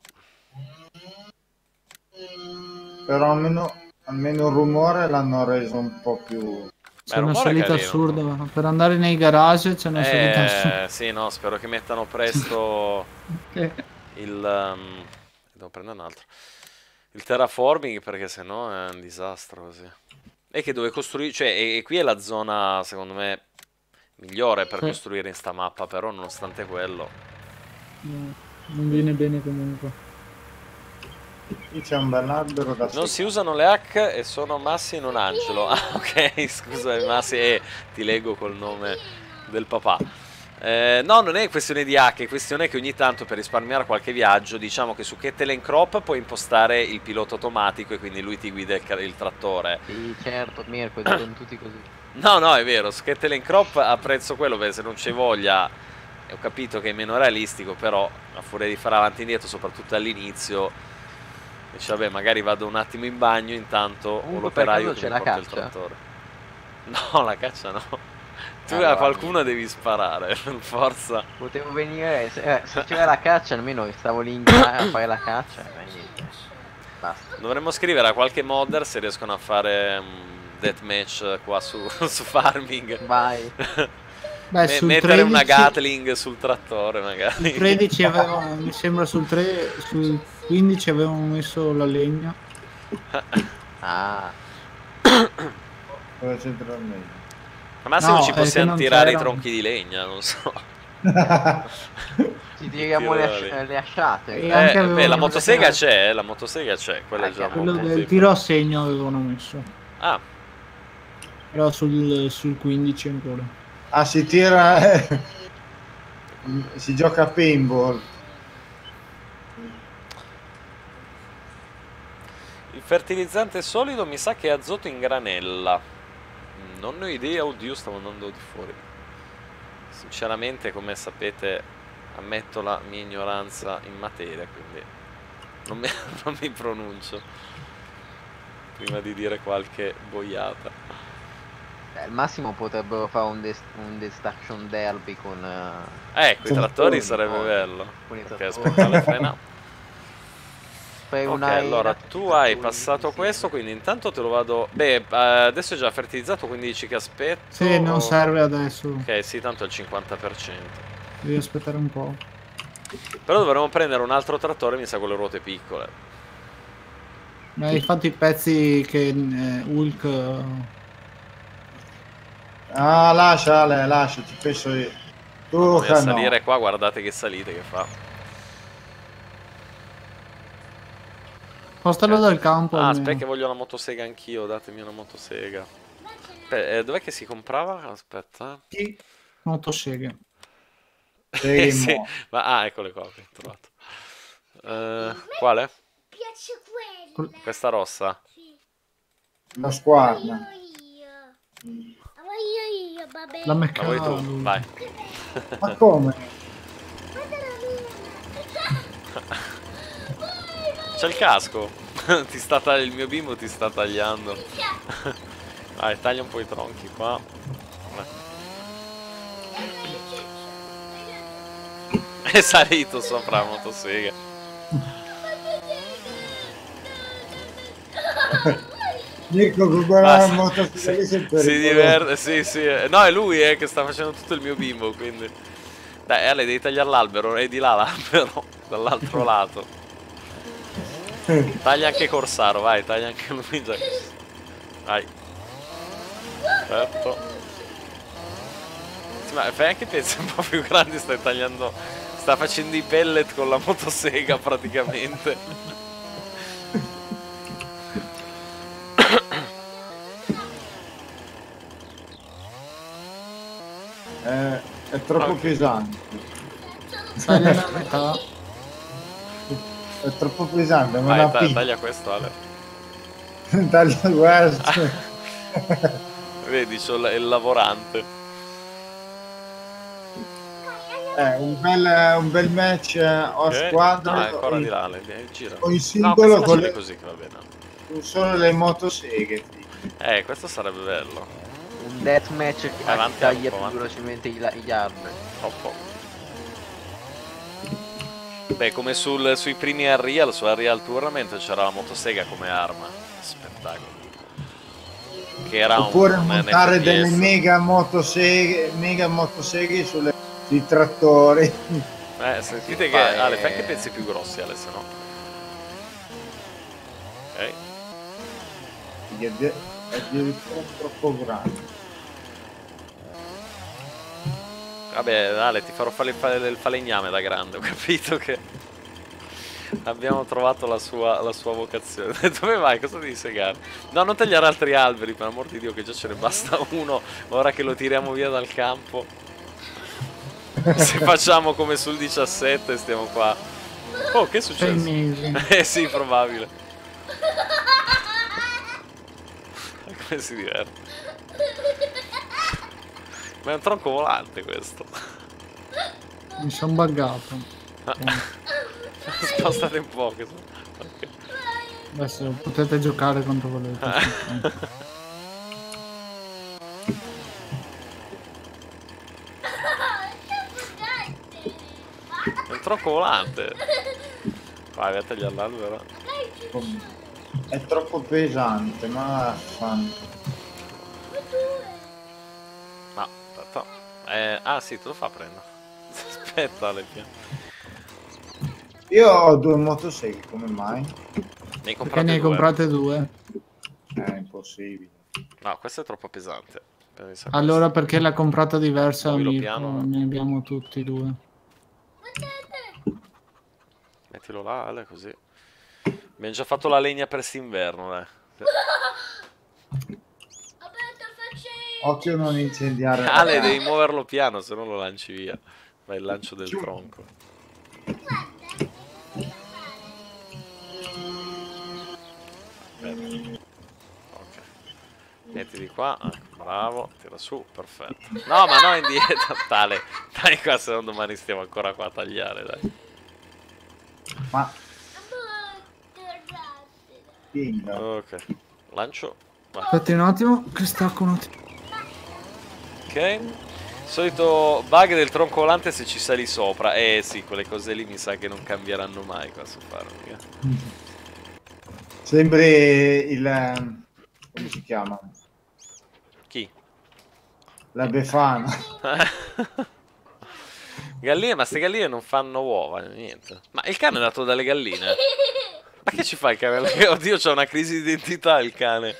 Però almeno, almeno il rumore l'hanno reso un po' più... C'è Beh, una rumore salita carino. assurda. Per andare nei garage c'è una salita assurda. Eh, sì, no, spero che mettano presto Eh, il... Um, devo prendere un altro. Il terraforming perché sennò è un disastro così. E che dove costruire... Cioè, e, e qui è la zona, secondo me, migliore per Sì. costruire in sta mappa, però nonostante quello... no, non viene bene comunque. Qui c'è un bell'albero da... Non si usano le H e sono Massi e non Angelo. Ah, ok, scusa, Massi, eh, ti leggo col nome del papà. Eh, no, non è questione di H, è questione che ogni tanto per risparmiare qualche viaggio, diciamo che su Kettelen Crop puoi impostare il pilota automatico e quindi lui ti guida il, ca- il trattore. Sì, certo, Mirko, dicono tutti così. No, no, è vero, su Kettelen Crop apprezzo quello, perché se non c'è voglia, ho capito che è meno realistico, però a furia di fare avanti e indietro, soprattutto all'inizio... Dice, vabbè, magari vado un attimo in bagno, intanto ho Comunque, l'operaio per che caso mi c'è la porta il caccia? trattore. No, la caccia no. Tu Allora, a qualcuno devi sparare, per forza. Potevo venire, se, eh, se c'era la caccia almeno stavo lì in gara a fare la caccia, ma niente. Basta. Dovremmo scrivere a qualche modder se riescono a fare um, deathmatch qua su, su farming. Vai. Beh, Me- sul mettere una tredici Gatling sul trattore magari. sul tredici avevano, mi sembra sul tre, sul quindici avevamo messo la legna. Ah, Dove c'entra il meglio? Ma massimo No, ci è che possiamo non tirare i c'era. tronchi di legna, non so. ci tiriamo le, Tiro da asci- le asciate. E Eh, anche avevano beh, la messo- motosega c'è, eh, la motosega c'è, quella è Ah, già quello Quello molto del molto tiro a segno avevano messo. Ah, Però sul, sul quindici ancora. Ah, si tira... eh. Si gioca a paintball. il fertilizzante solido mi sa che è azoto in granella. Non ne ho idea, oddio, stavo andando di fuori. Sinceramente, come sapete, ammetto la mia ignoranza in materia, quindi non mi, non mi pronuncio prima di dire qualche boiata. Eh, al massimo potrebbero fare un, des- un destruction derby con, eh, Ecco, i trattori sarebbe bello. con i Ok, trattori. aspetta, le frena. Fai Ok, una allora era- tu hai passato questo, quindi intanto te lo vado... Beh, eh, adesso è già fertilizzato, quindi dici che aspetto... Sì, non o- serve adesso. Ok, sì, tanto è il cinquanta per cento. Devi aspettare un po'. Però dovremmo prendere un altro trattore, mi sa, con le ruote piccole. Ma hai fatto i pezzi che eh, Hulk... eh, Ah, lascia Ale, lascia, ci penso io. Tu Voglio che no. salire qua, guardate che salite che fa. Spostalo dal campo. Ah, almeno. aspetta che voglio la motosega anch'io, datemi una motosega. Beh, eh, dov'è che si comprava? Aspetta. Sì, motoseghe. Eh, Sì, sì, mo. ma ah, eccole qua, ok, ho trovato. Eh, quale? Piace quello. Questa rossa? Sì. La squadra. Io, io. Ma io, io, va bene. La La meccano. vuoi tu? Vai. Ma come? Guarda la mia. C'è il casco. Ti sta tag- il mio bimbo ti sta tagliando. Vai, taglia un po' i tronchi qua. È salito sopra la motosega. Mirko con quella Basta. motosega si, si è si pericoloso. diverte, sì, sì. No, è lui eh, che sta facendo tutto il mio bimbo, quindi. Dai, Ale, devi tagliare l'albero, è di là l'albero, dall'altro lato. Taglia anche Corsaro, vai, taglia anche lui. Già. Vai. Perfetto. Sì, ma fai anche pezzi un po' più grandi, stai tagliando. Sta facendo i pellet con la motosega praticamente. Eh, è troppo Ok. pesante. Taglia la metà. È troppo pesante, non Vai, ha ta- pinta. taglia questo, Ale. Taglia questo. Vedi, c'ho l- il lavorante. Eh, un bel, un bel match eh, o a Ok. squadra No, è ancora o, di là, Ale, eh, gira. o in No, singolo questo con, lasciali le- così che va bene. con solo le motoseghe. figlio. Eh, questo sarebbe bello. Un deathmatch che Avanti, taglia avanti, più avanti. velocemente gli, gli alberi. Troppo. Beh, come sul- sui primi Unreal, su Unreal Tournament c'era la motosega come arma. Spettacolo. Che era un, Oppure un montare N F P S. delle mega motoseghe, mega motoseghe sulle, sui trattori. Eh, sentite Sì, che... fai- Ale, fai anche pezzi più grossi, Ale, se no. Ok. È addi- è addirittura troppo grande. Vabbè, Ale, ti farò fare il, fa- il falegname da grande, ho capito che abbiamo trovato la sua, la sua vocazione. Dove vai? Cosa devi segare? No, non tagliare altri alberi, per amor di Dio, che già ce ne basta uno, ora che lo tiriamo via dal campo. Se facciamo come sul diciassette, stiamo qua. Oh, che è Sei successo? mesi. Eh sì, probabile. Come si diverte? Ma è un tronco volante questo. Mi sono buggato. Spostate un po'. Che so. Ok. Adesso potete giocare quanto volete. È un tronco volante. Vai, vai a tagliare l'albero. È troppo pesante, ma santo. No, aspetta. Eh, ah sì, te lo fa prendere. Aspetta, le più. Io ho due motoseghe, come mai? Ne hai Perché comprate ne hai due? comprate due? È impossibile. No, questo è troppo pesante. Pensa a Allora perché l'ha comprata diversa Muovilo Mirko? piano. Ne abbiamo tutti e due. questo. Mettilo là, Ale, così. Abbiamo già fatto la legna per st'inverno, dai. Occhio a non incendiare. la Ale, casa. devi muoverlo piano, se no lo lanci via. Vai, il lancio del tronco. Aspetta. Ok. Metti di qua, ecco, bravo, tira su, perfetto. No, ma no, indietro, tale. Dai qua, se no domani stiamo ancora qua a tagliare, dai. Ma pinga. Ok, lancio. Vai. Aspetti un attimo, che stacco un attimo. Ok. Solito bug del tronco volante se ci sali sopra. Eh sì, quelle cose lì mi sa che non cambieranno mai qua su Farming. Sembri il... ehm, come si chiama? Chi? La Befana. Galline, ma ste galline non fanno uova, niente. Ma il cane è nato dalle galline. Ma che ci fa il cane? Oddio, c'ha una crisi di identità il cane.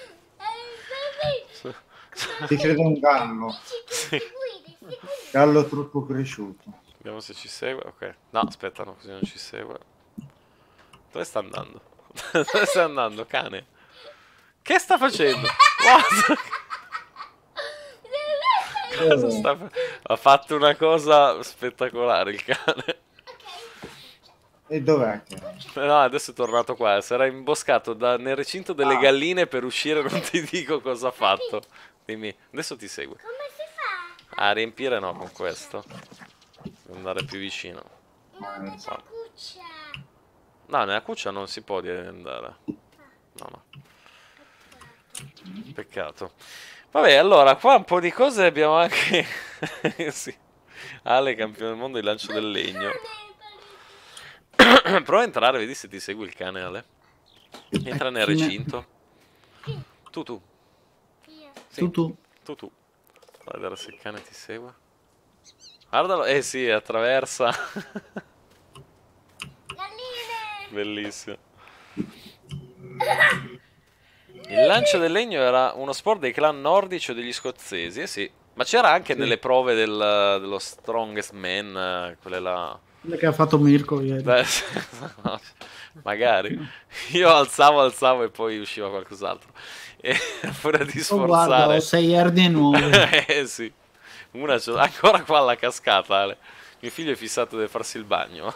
Ti credo un gallo. Sì. Gallo troppo cresciuto. Vediamo se ci segue. Ok. No, aspetta, no, così non ci segue. Dove sta andando? Dove sta andando, cane? Che sta facendo? What? Cosa sta fa- Ha fatto una cosa spettacolare il cane. E dov'è che... No, adesso è tornato qua. Si era imboscato da- nel recinto delle Ah. galline per uscire, non ti dico cosa ha fatto. Dimmi, adesso ti segue. Come si fa? A riempire no con questo. Devo andare più vicino. No, c'è la cuccia. No, nella cuccia non si può dire di andare. No, no. Peccato. Vabbè, allora, qua un po' di cose abbiamo anche... Sì. Ale, campione del mondo di lancio del legno. Prova a entrare, vedi se ti segue il cane, Ale. Entra nel Chi ne- recinto. Tu, tu. Io. Sì, Tu, tu. tu, tu. Vai a vedere se il cane ti segue. Guardalo. Eh sì, attraversa. Galline. Bellissimo. Il lancio del legno era uno sport dei clan nordici o degli scozzesi, eh sì. Ma c'era anche Sì. nelle prove del- dello Strongest Man, eh, quelle là. Quelle che ha fatto Mirko ieri. Beh, no, magari. Io alzavo, alzavo e poi usciva qualcos'altro. E fuori di Oh, guarda, sforzare. ho sei ernie nuove. Eh sì. Una ce l'ho- ancora qua alla cascata, Ale. Mio figlio è fissato deve farsi il bagno.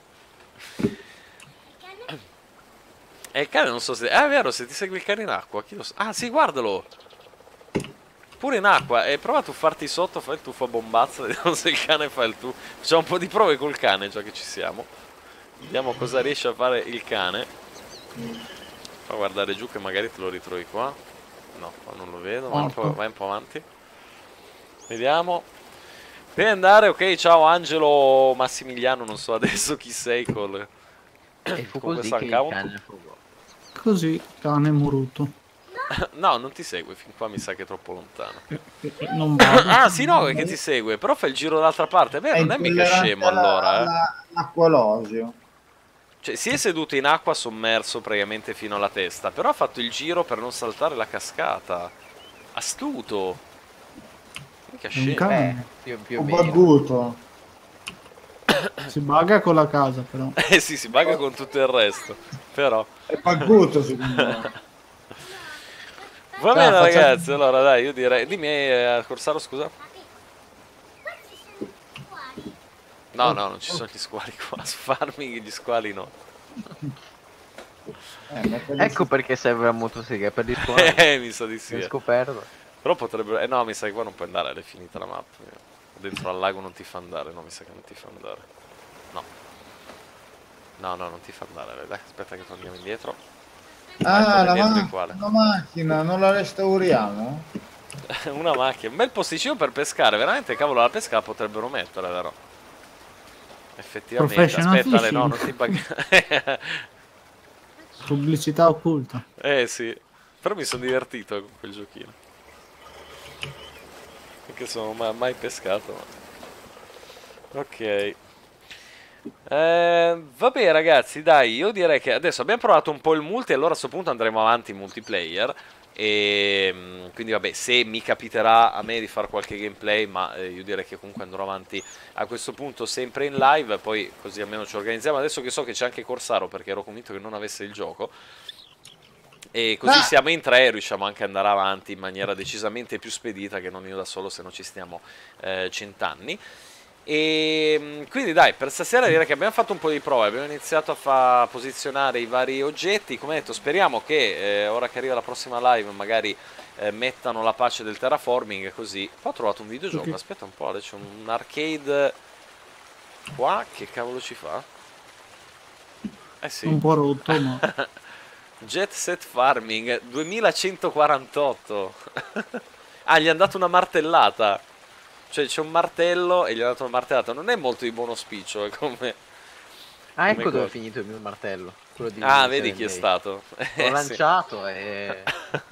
E il cane non so se... Ah, è vero, se ti segue il cane in acqua, chi lo sa? Ah, sì, guardalo! Pure in acqua. E prova a tuffarti sotto, fai il tuffo a bombazza, vediamo se il cane fa il tuffo. Facciamo un po' di prove col cane, già che ci siamo. Vediamo cosa riesce a fare il cane. Fa guardare giù che magari te lo ritrovi qua. No, qua non lo vedo, vai un po', vai un po' avanti. Vediamo. Devi andare, ok, ciao Angelo Massimiliano, non so adesso chi sei col... E fu con così questo che il account. cane affogò. Così, cane muruto. No, non ti segue, fin qua mi sa che è troppo lontano. Eh, eh, eh, Non vado. Ah, sì, no, è che ti segue, però fai il giro dall'altra parte. Beh, non è mica scemo allora, eh. L'acqualosio. Cioè, si è seduto in acqua sommerso praticamente fino alla testa, però ha fatto il giro per non saltare la cascata. Astuto. Mica Un scemo. cane. Eh, più, più Ho o meno. bagguto. Si bugga con la casa, però. Eh sì, si baga con tutto il resto. Però. È bagguto secondo me. Va Dai, bene faccia- ragazzi, allora dai, io direi... Dimmi, eh, Corsaro, scusa. Qua ci sono i squali. No, no, non ci sono gli squali qua. Su farming gli squali no. Eh, mettili Ecco su- perché serve la motosega, per di squadra. Eh, mi sa di sì. Si è eh. scoperto. Però potrebbero... Eh no, mi sa che qua non puoi andare, è finita la mappa. Dentro al lago non ti fa andare, no, mi sa che non ti fa andare. No. No, no, non ti fa andare, dai, aspetta che torniamo indietro. Ah, la, indietro ma- di quale? la macchina, non la restauriamo? Una macchina, un bel posticino per pescare, veramente, cavolo, la pesca la potrebbero mettere, vero? Effettivamente, Professional aspetta, Ale, no, fishing. non ti bug... Pubblicità occulta. Eh sì, però mi sono divertito con quel giochino. Anche se non ho mai pescato. Ma... Ok. Eh, vabbè ragazzi, dai, io direi che adesso abbiamo provato un po' il multi, allora a questo punto andremo avanti in multiplayer. E mm, quindi vabbè, se mi capiterà a me di fare qualche gameplay, ma eh, io direi che comunque andrò avanti a questo punto sempre in live, poi così almeno ci organizziamo. Adesso che so che c'è anche Corsaro, perché ero convinto che non avesse il gioco, e così Ah! siamo in tre e riusciamo anche ad andare avanti in maniera decisamente più spedita che non io da solo, se no ci stiamo eh, cent'anni. E mm, quindi dai, per stasera direi che abbiamo fatto un po' di prove, abbiamo iniziato a fa posizionare i vari oggetti. Come detto, speriamo che eh, ora che arriva la prossima live magari eh, mettano la pace del terraforming e così. Poi ho trovato un videogioco, Ok. aspetta un po', c'è un arcade qua, che cavolo ci fa? Eh sì. Un po' rotto, ma... Jet Set Farming duemilacentoquarantotto. Ah, gli hanno dato una martellata. Cioè c'è un martello e gli hanno dato una martellata. Non è molto di buon auspicio, eh, come... Ah, ecco Come dove è cosa. finito il mio martello. Quello di Ah, di vedi chi è Seven stato. Days. Eh, L'ho sì. lanciato e...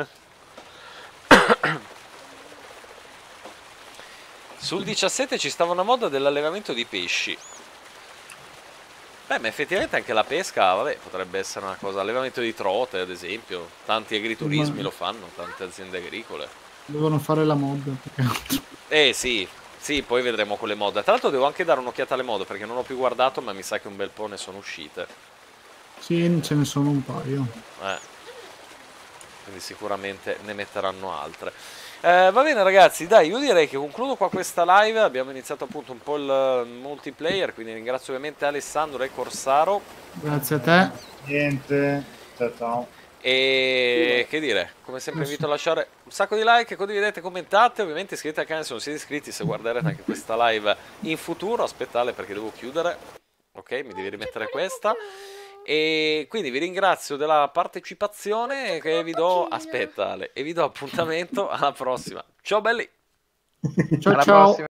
Sul diciassette ci stava una moda dell'allevamento di pesci. Beh, ma effettivamente anche la pesca, vabbè, potrebbe essere una cosa. Allevamento di trote, ad esempio. Tanti agriturismi Ma- lo fanno, tante aziende agricole. Devono fare la mod. Perché... Eh sì, sì, poi vedremo con le mod. Tra l'altro devo anche dare un'occhiata alle mod perché non ho più guardato, ma mi sa che un bel po' ne sono uscite. Sì, ce ne sono un paio. Eh. Quindi sicuramente ne metteranno altre. Eh, va bene ragazzi, dai, io direi che concludo qua questa live. Abbiamo iniziato appunto un po' il multiplayer, quindi ringrazio ovviamente Alessandro e Corsaro. Grazie a te. Niente, ciao ciao. E che dire, come sempre invito a lasciare un sacco di like, condividete, commentate, ovviamente iscrivetevi al canale se non siete iscritti, se guarderete anche questa live in futuro. Aspettate perché devo chiudere, ok, mi devi rimettere questa. E quindi vi ringrazio della partecipazione che vi do, aspetta Ale, e vi do appuntamento alla prossima. Ciao belli! Ciao Alla ciao. prossima.